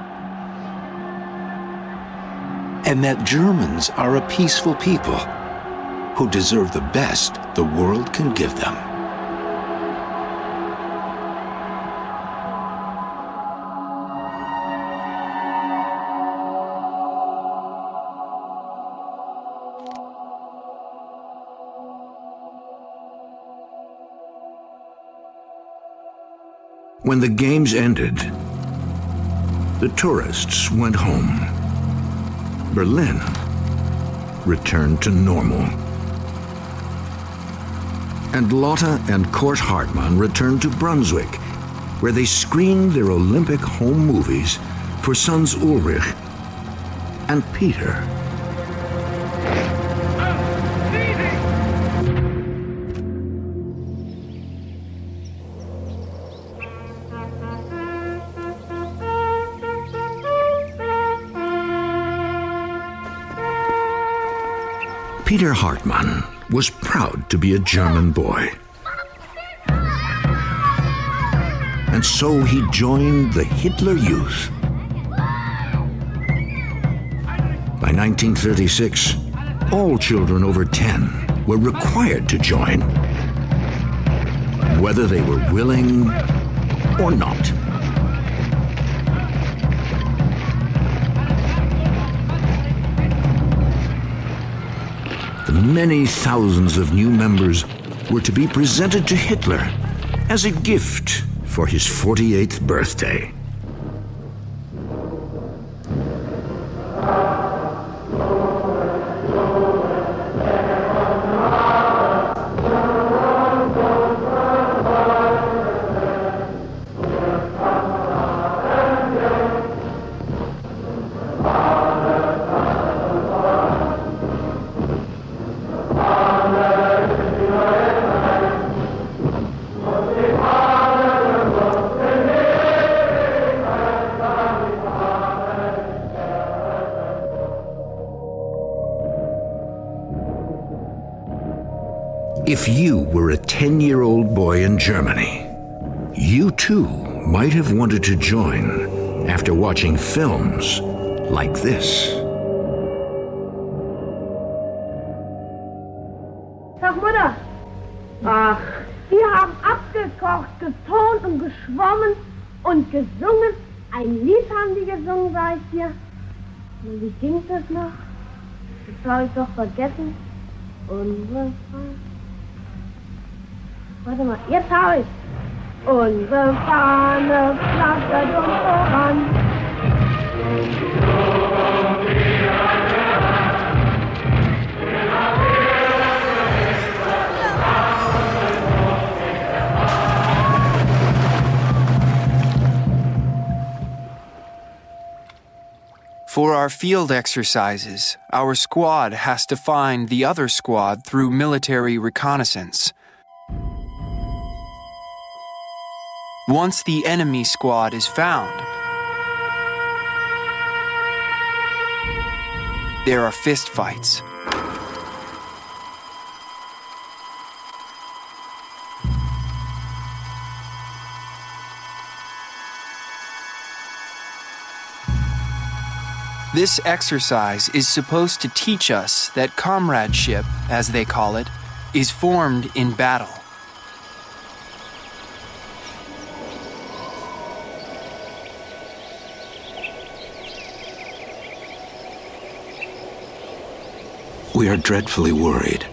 P: and that Germans are a peaceful people who deserve the best the world can give them.
B: When the games ended, the tourists went home. Berlin returned to normal. And Lotte and Kurt Hartmann returned to Brunswick, where they screened their Olympic home movies for sons Ulrich and Peter. Peter Hartmann was proud to be a German boy. And so he joined the Hitler Youth. By 1936, all children over 10 were required to join, whether they were willing or not. The many thousands of new members were to be presented to Hitler as a gift for his 48th birthday. If you were a 10-year-old boy in Germany, you too might have wanted to join after watching films like this.
U: Sag Mutter! Ach, die haben abgekocht, geturnt und geschwommen und gesungen. Ein Lied haben die gesungen, sag ich dir. Und wie ging das noch? Das habe ich doch vergessen. Unsere Warte mal, jetzt habe ich. Unsere Fahne flattert uns voran.
G: For our field exercises, our squad has to find the other squad through military reconnaissance. Once the enemy squad is found, there are fistfights. This exercise is supposed to teach us that comradeship, as they call it, is formed in battle.
P: We are dreadfully worried.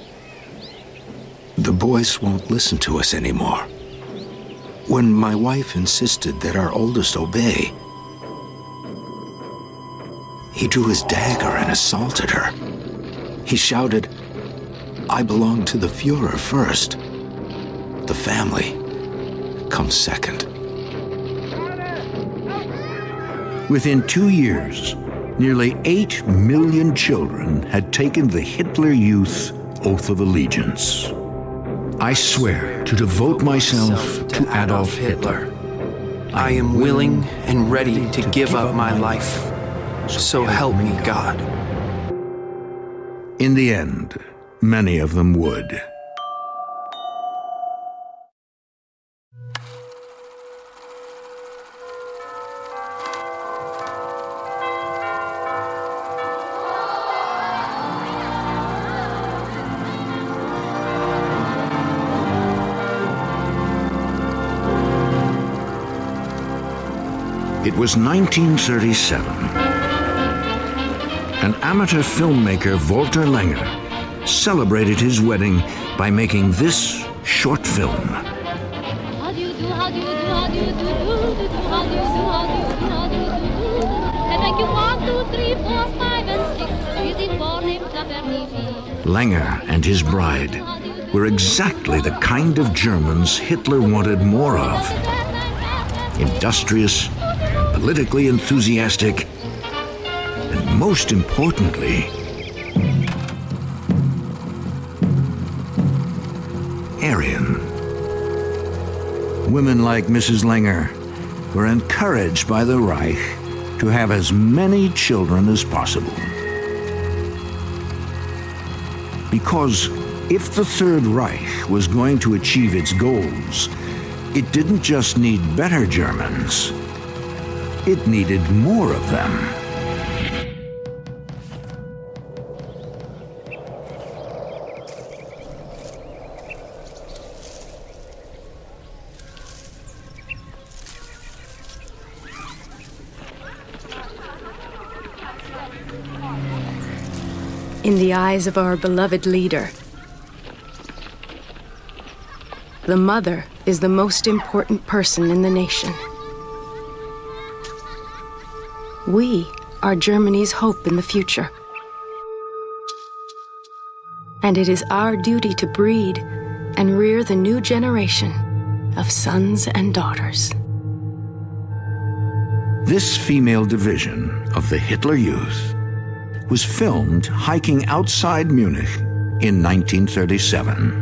P: The boys won't listen to us anymore. When my wife insisted that our oldest obey, he drew his dagger and assaulted her. He shouted, "I belong to the Führer first. The family comes second."
B: Within 2 years, nearly 8 million children had taken the Hitler Youth Oath of Allegiance. I swear to devote myself to Adolf Hitler.
G: I am willing and ready to give up my life. So help me God.
B: In the end, many of them would. It was 1937. And amateur filmmaker Walter Langer celebrated his wedding by making this short film.
V: How do you do, how do you do, how do you do, how do you do, how do you do, how do you do, how do you do, and thank you 1, 2, 3, 4, 5, and
B: Langer and his bride were exactly the kind of Germans Hitler wanted more of. Industrious, politically enthusiastic, and most importantly, Aryan. Women like Mrs. Langer were encouraged by the Reich to have as many children as possible. Because if the Third Reich was going to achieve its goals, it didn't just need better Germans, it needed more of them.
D: In the eyes of our beloved leader, the mother is the most important person in the nation. We are Germany's hope in the future. And it is our duty to breed and rear the new generation of sons and daughters.
B: This female division of the Hitler Youth was filmed hiking outside Munich in 1937.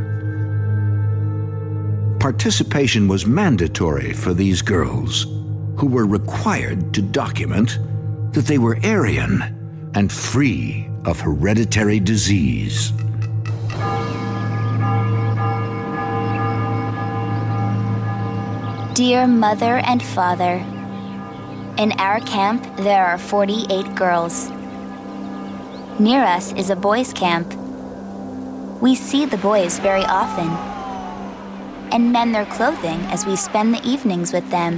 B: Participation was mandatory for these girls, who were required to document that they were Aryan and free of hereditary disease.
A: Dear Mother and Father, in our camp there are 48 girls. Near us is a boys' camp. We see the boys very often and mend their clothing as we spend the evenings with them.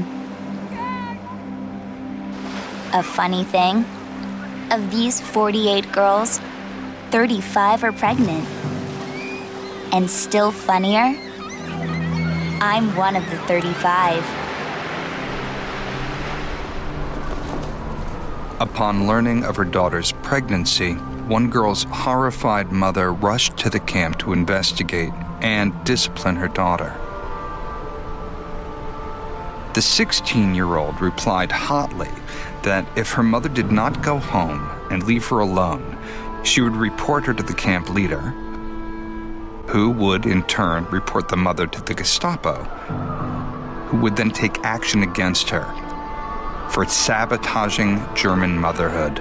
A: A funny thing, of these 48 girls, 35 are pregnant. And still funnier, I'm one of the 35.
M: Upon learning of her daughter's pregnancy, one girl's horrified mother rushed to the camp to investigate and discipline her daughter. The 16-year-old replied hotly that if her mother did not go home and leave her alone, she would report her to the camp leader, who would in turn report the mother to the Gestapo, who would then take action against her for sabotaging German motherhood.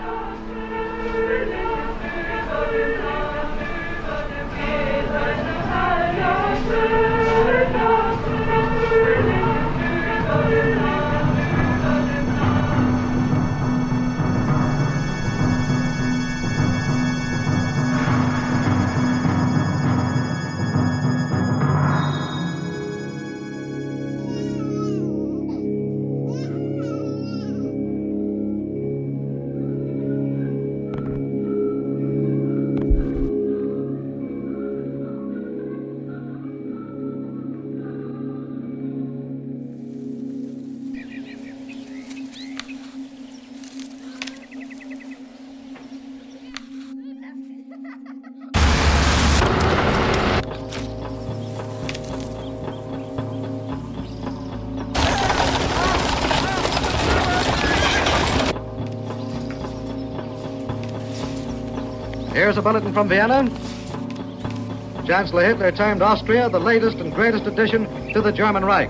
I: Here's a bulletin from Vienna. Chancellor Hitler termed Austria the latest and greatest addition to the German Reich.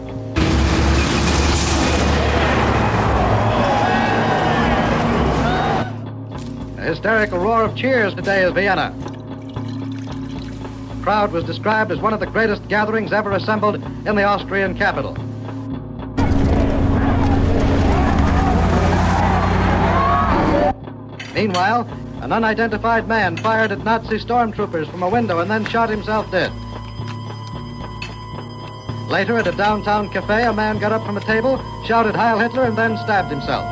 I: A hysterical roar of cheers today is Vienna. The crowd was described as one of the greatest gatherings ever assembled in the Austrian capital. Meanwhile, an unidentified man fired at Nazi stormtroopers from a window and then shot himself dead. Later, at a downtown cafe, a man got up from a table, shouted Heil Hitler, and then stabbed himself.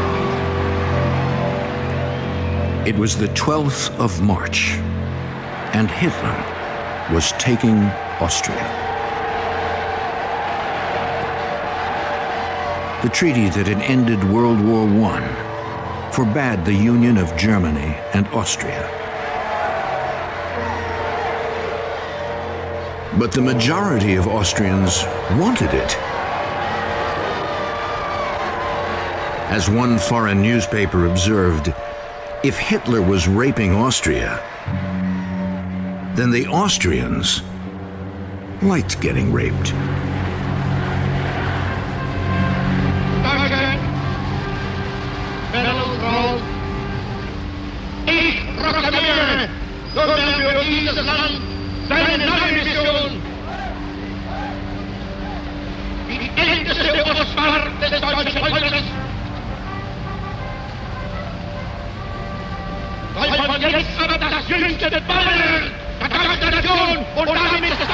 B: It was the 12th of March, and Hitler was taking Austria. The treaty that had ended World War I forbade the union of Germany and Austria. But the majority of Austrians wanted it. As one foreign newspaper observed, if Hitler was raping Austria, then the Austrians liked getting raped.
K: Deutsche, Männer und Frauen, ich proklamiere nunmehr für dieses Land seine neue Mission. Die älteste Ostfahrt des deutschen Volkes. Weil von jetzt aber das jüngste Banner der deutschen Nation und damit des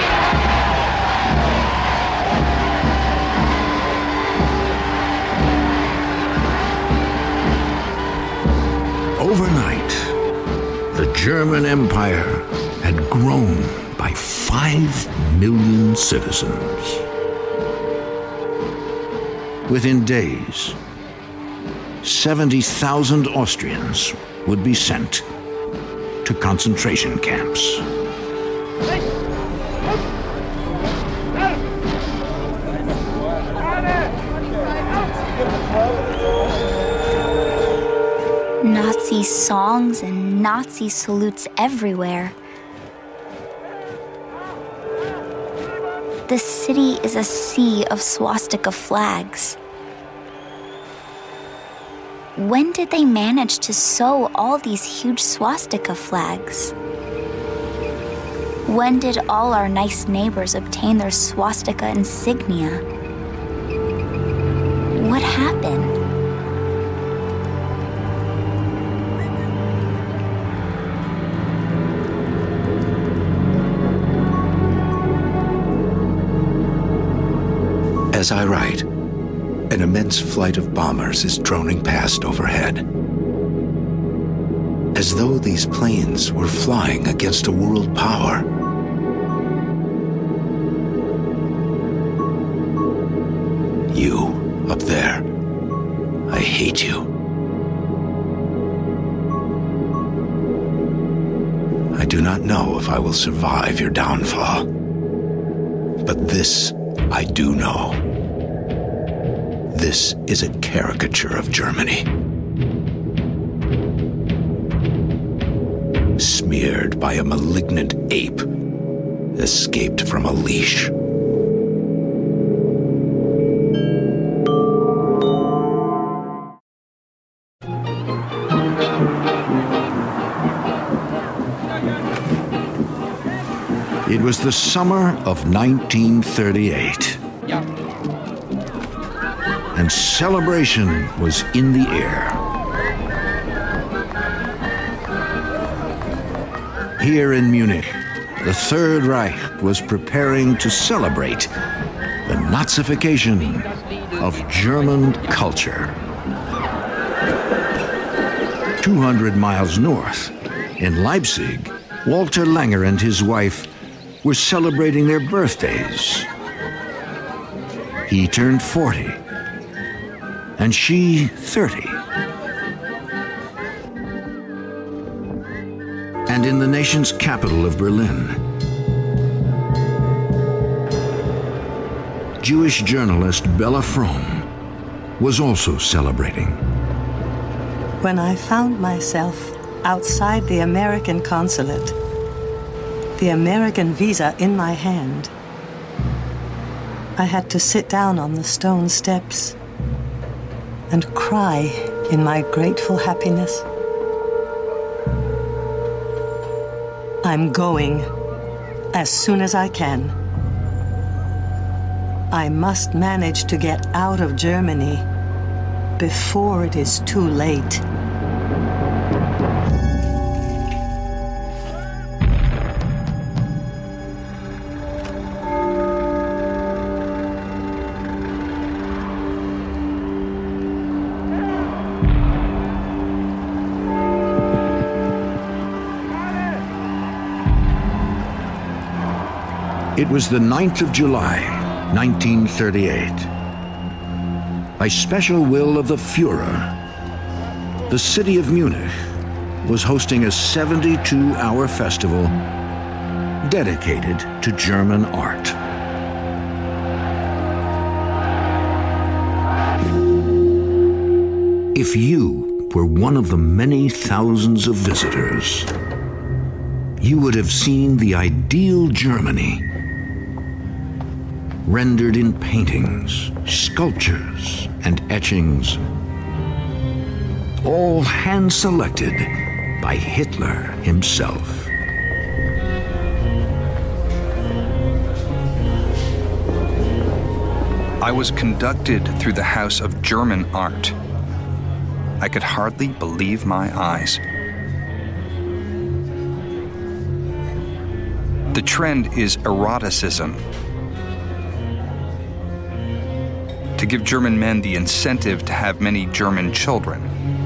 B: Overnight, the German Empire had grown by 5 million citizens. Within days, 70,000 Austrians would be sent to concentration camps.
A: Nazi songs and Nazi salutes everywhere. The city is a sea of swastika flags. When did they manage to sew all these huge swastika flags? When did all our nice neighbors obtain their swastika insignia? What happened?
P: As I write, an immense flight of bombers is droning past overhead, as though these planes were flying against a world power. You, up there, I hate you. I do not know if I will survive your downfall, but this I do know. This is a caricature of Germany. Smeared by a malignant ape escaped from a leash.
B: It was the summer of 1938. And celebration was in the air. Here in Munich, the Third Reich was preparing to celebrate the Nazification of German culture. 200 miles north, in Leipzig, Walter Langer and his wife were celebrating their birthdays. He turned 40, and she 30. And in the nation's capital of Berlin, Jewish journalist Bella Fromm was also celebrating.
F: When I found myself outside the American consulate, the American visa in my hand, I had to sit down on the stone steps and cry in my grateful happiness. I'm going as soon as I can. I must manage to get out of Germany before it is too late.
B: It was the 9th of July, 1938. By special will of the Führer, the city of Munich was hosting a 72-hour festival dedicated to German art. If you were one of the many thousands of visitors, you would have seen the ideal Germany rendered in paintings, sculptures, and etchings, all hand-selected by Hitler himself.
M: I was conducted through the House of German Art. I could hardly believe my eyes. The trend is eroticism. To give German men the incentive to have many German children.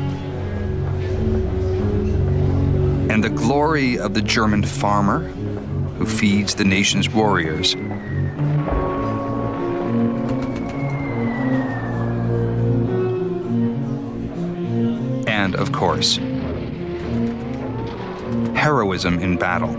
M: And the glory of the German farmer who feeds the nation's warriors. And, of course, heroism in battle.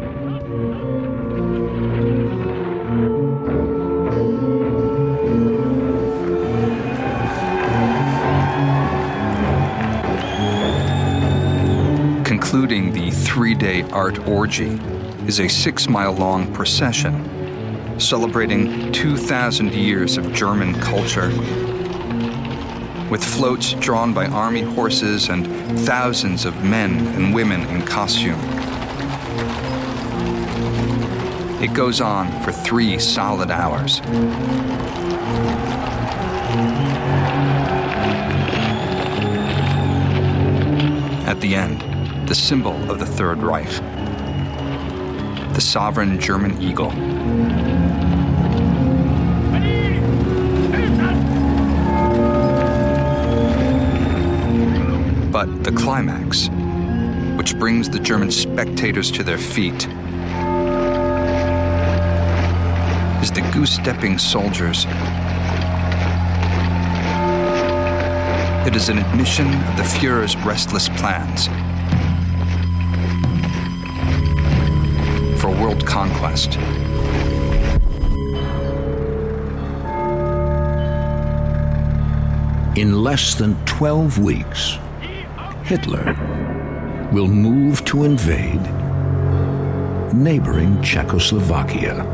M: Concluding the 3-day art orgy is a 6-mile-long procession celebrating 2,000 years of German culture, with floats drawn by army horses and thousands of men and women in costume. It goes on for 3 solid hours. At the end, the symbol of the Third Reich, the sovereign German eagle. But the climax, which brings the German spectators to their feet, is the goose-stepping soldiers. It is an admission of the Führer's restless plans for world conquest.
B: In less than 12 weeks, Hitler will move to invade neighboring Czechoslovakia.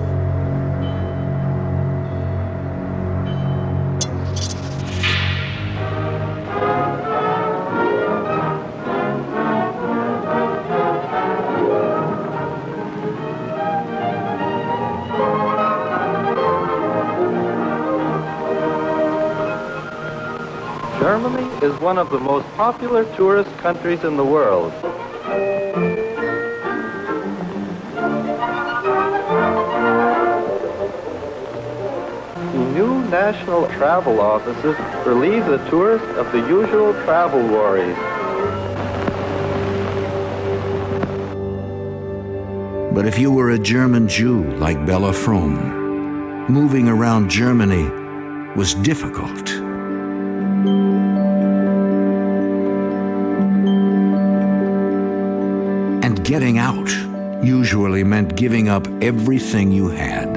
J: Germany is one of the most popular tourist countries in the world. The new national travel offices relieve the tourist of the usual travel worries.
B: But if you were a German Jew like Bella Fromm, moving around Germany was difficult. And getting out usually meant giving up everything you had.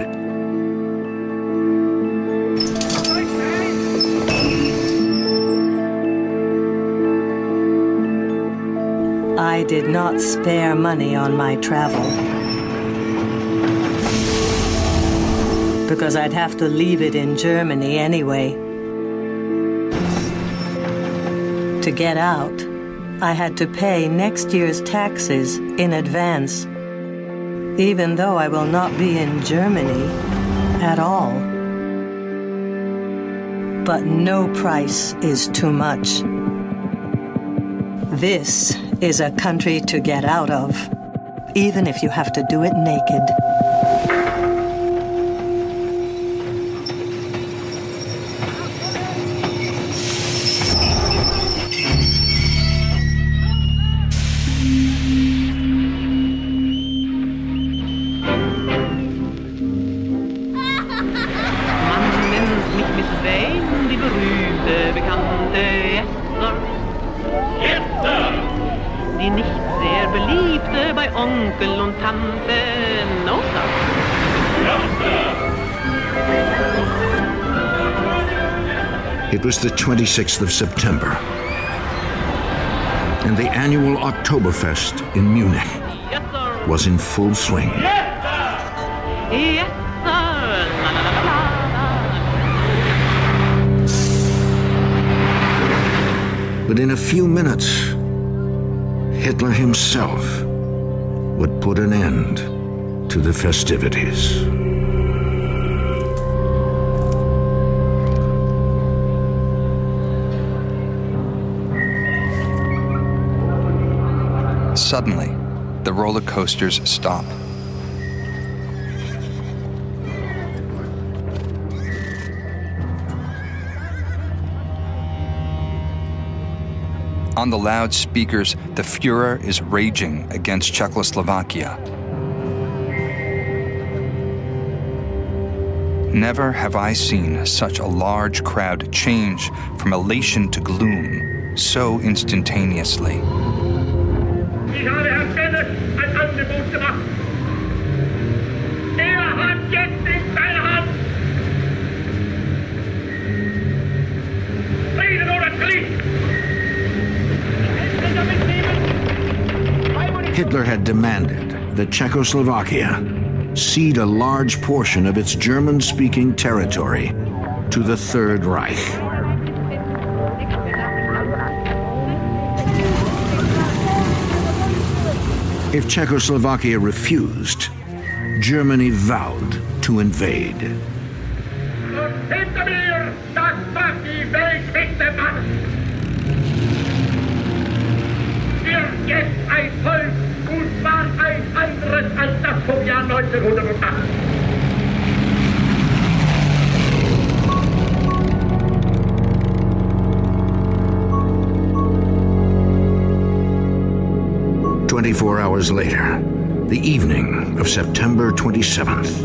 F: I did not spare money on my travel, because I'd have to leave it in Germany anyway. To get out, I had to pay next year's taxes in advance, even though I will not be in Germany at all. But no price is too much. This is a country to get out of, even if you have to do it naked.
L: die nicht sehr beliebte bei Onkel und Tante Nota.
B: It was the 26th of September, and the annual Oktoberfest in Munich was in full swing.
L: Yes, sir.
B: But in a few minutes, Hitler himself would put an end to the festivities.
M: Suddenly, the roller coasters stop. On the loudspeakers, the Führer is raging against Czechoslovakia. Never have I seen such a large crowd change from elation to gloom so instantaneously.
K: Ich habe Herrn Dennis ein Angebot gemacht. Hat jetzt in seiner Hand Frieden oder Krieg.
B: Hitler had demanded that Czechoslovakia cede a large portion of its German-speaking territory to the Third Reich. If Czechoslovakia refused, Germany vowed to invade.
K: Und hinter mir, das war die weltweite Macht. Wir jetzt ein Volk und war ein anderes als das vom Jahr 1908.
B: "24 hours later, the evening of September 27th.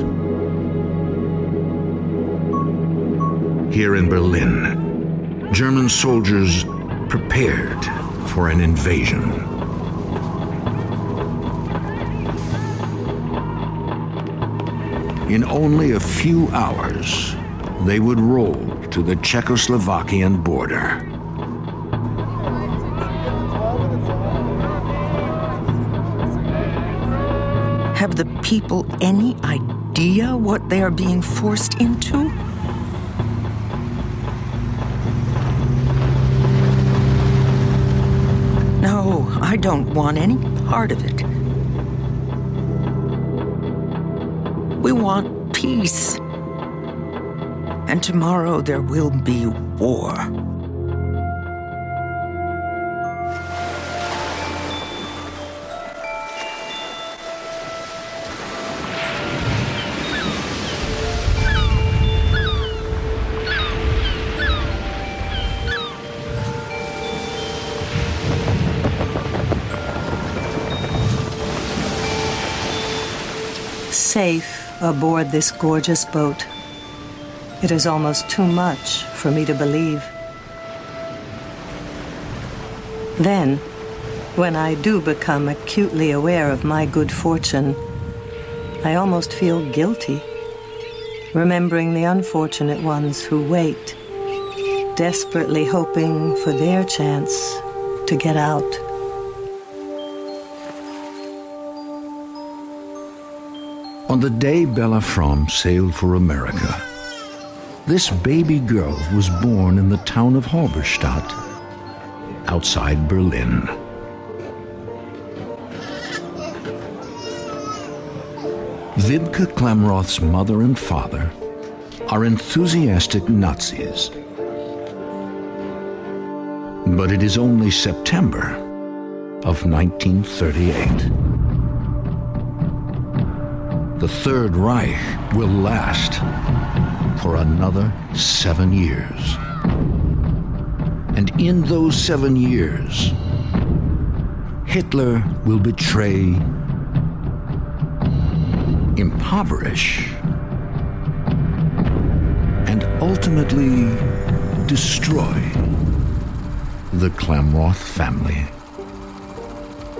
B: Here in Berlin, German soldiers prepared for an invasion. In only a few hours, they would roll to the Czechoslovakian border.
C: Have the people any idea what they are being forced into? No, I don't want any part of it. We want peace. And tomorrow there will be war.
F: Safe aboard this gorgeous boat. It is almost too much for me to believe. Then, when I do become acutely aware of my good fortune, I almost feel guilty, remembering the unfortunate ones who wait, desperately hoping for their chance to get out.
B: On the day Bella Fromm sailed for America, this baby girl was born in the town of Halberstadt, outside Berlin. Wiebke Klamroth's mother and father are enthusiastic Nazis. But it is only September of 1938. The Third Reich will last for another 7 years. And in those 7 years, Hitler will betray, impoverish, and ultimately destroy the Klamroth family.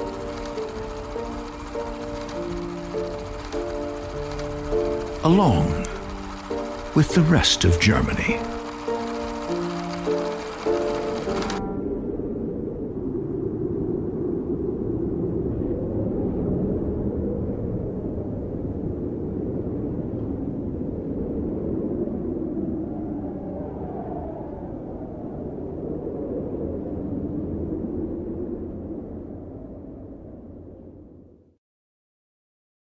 B: along with the rest of Germany.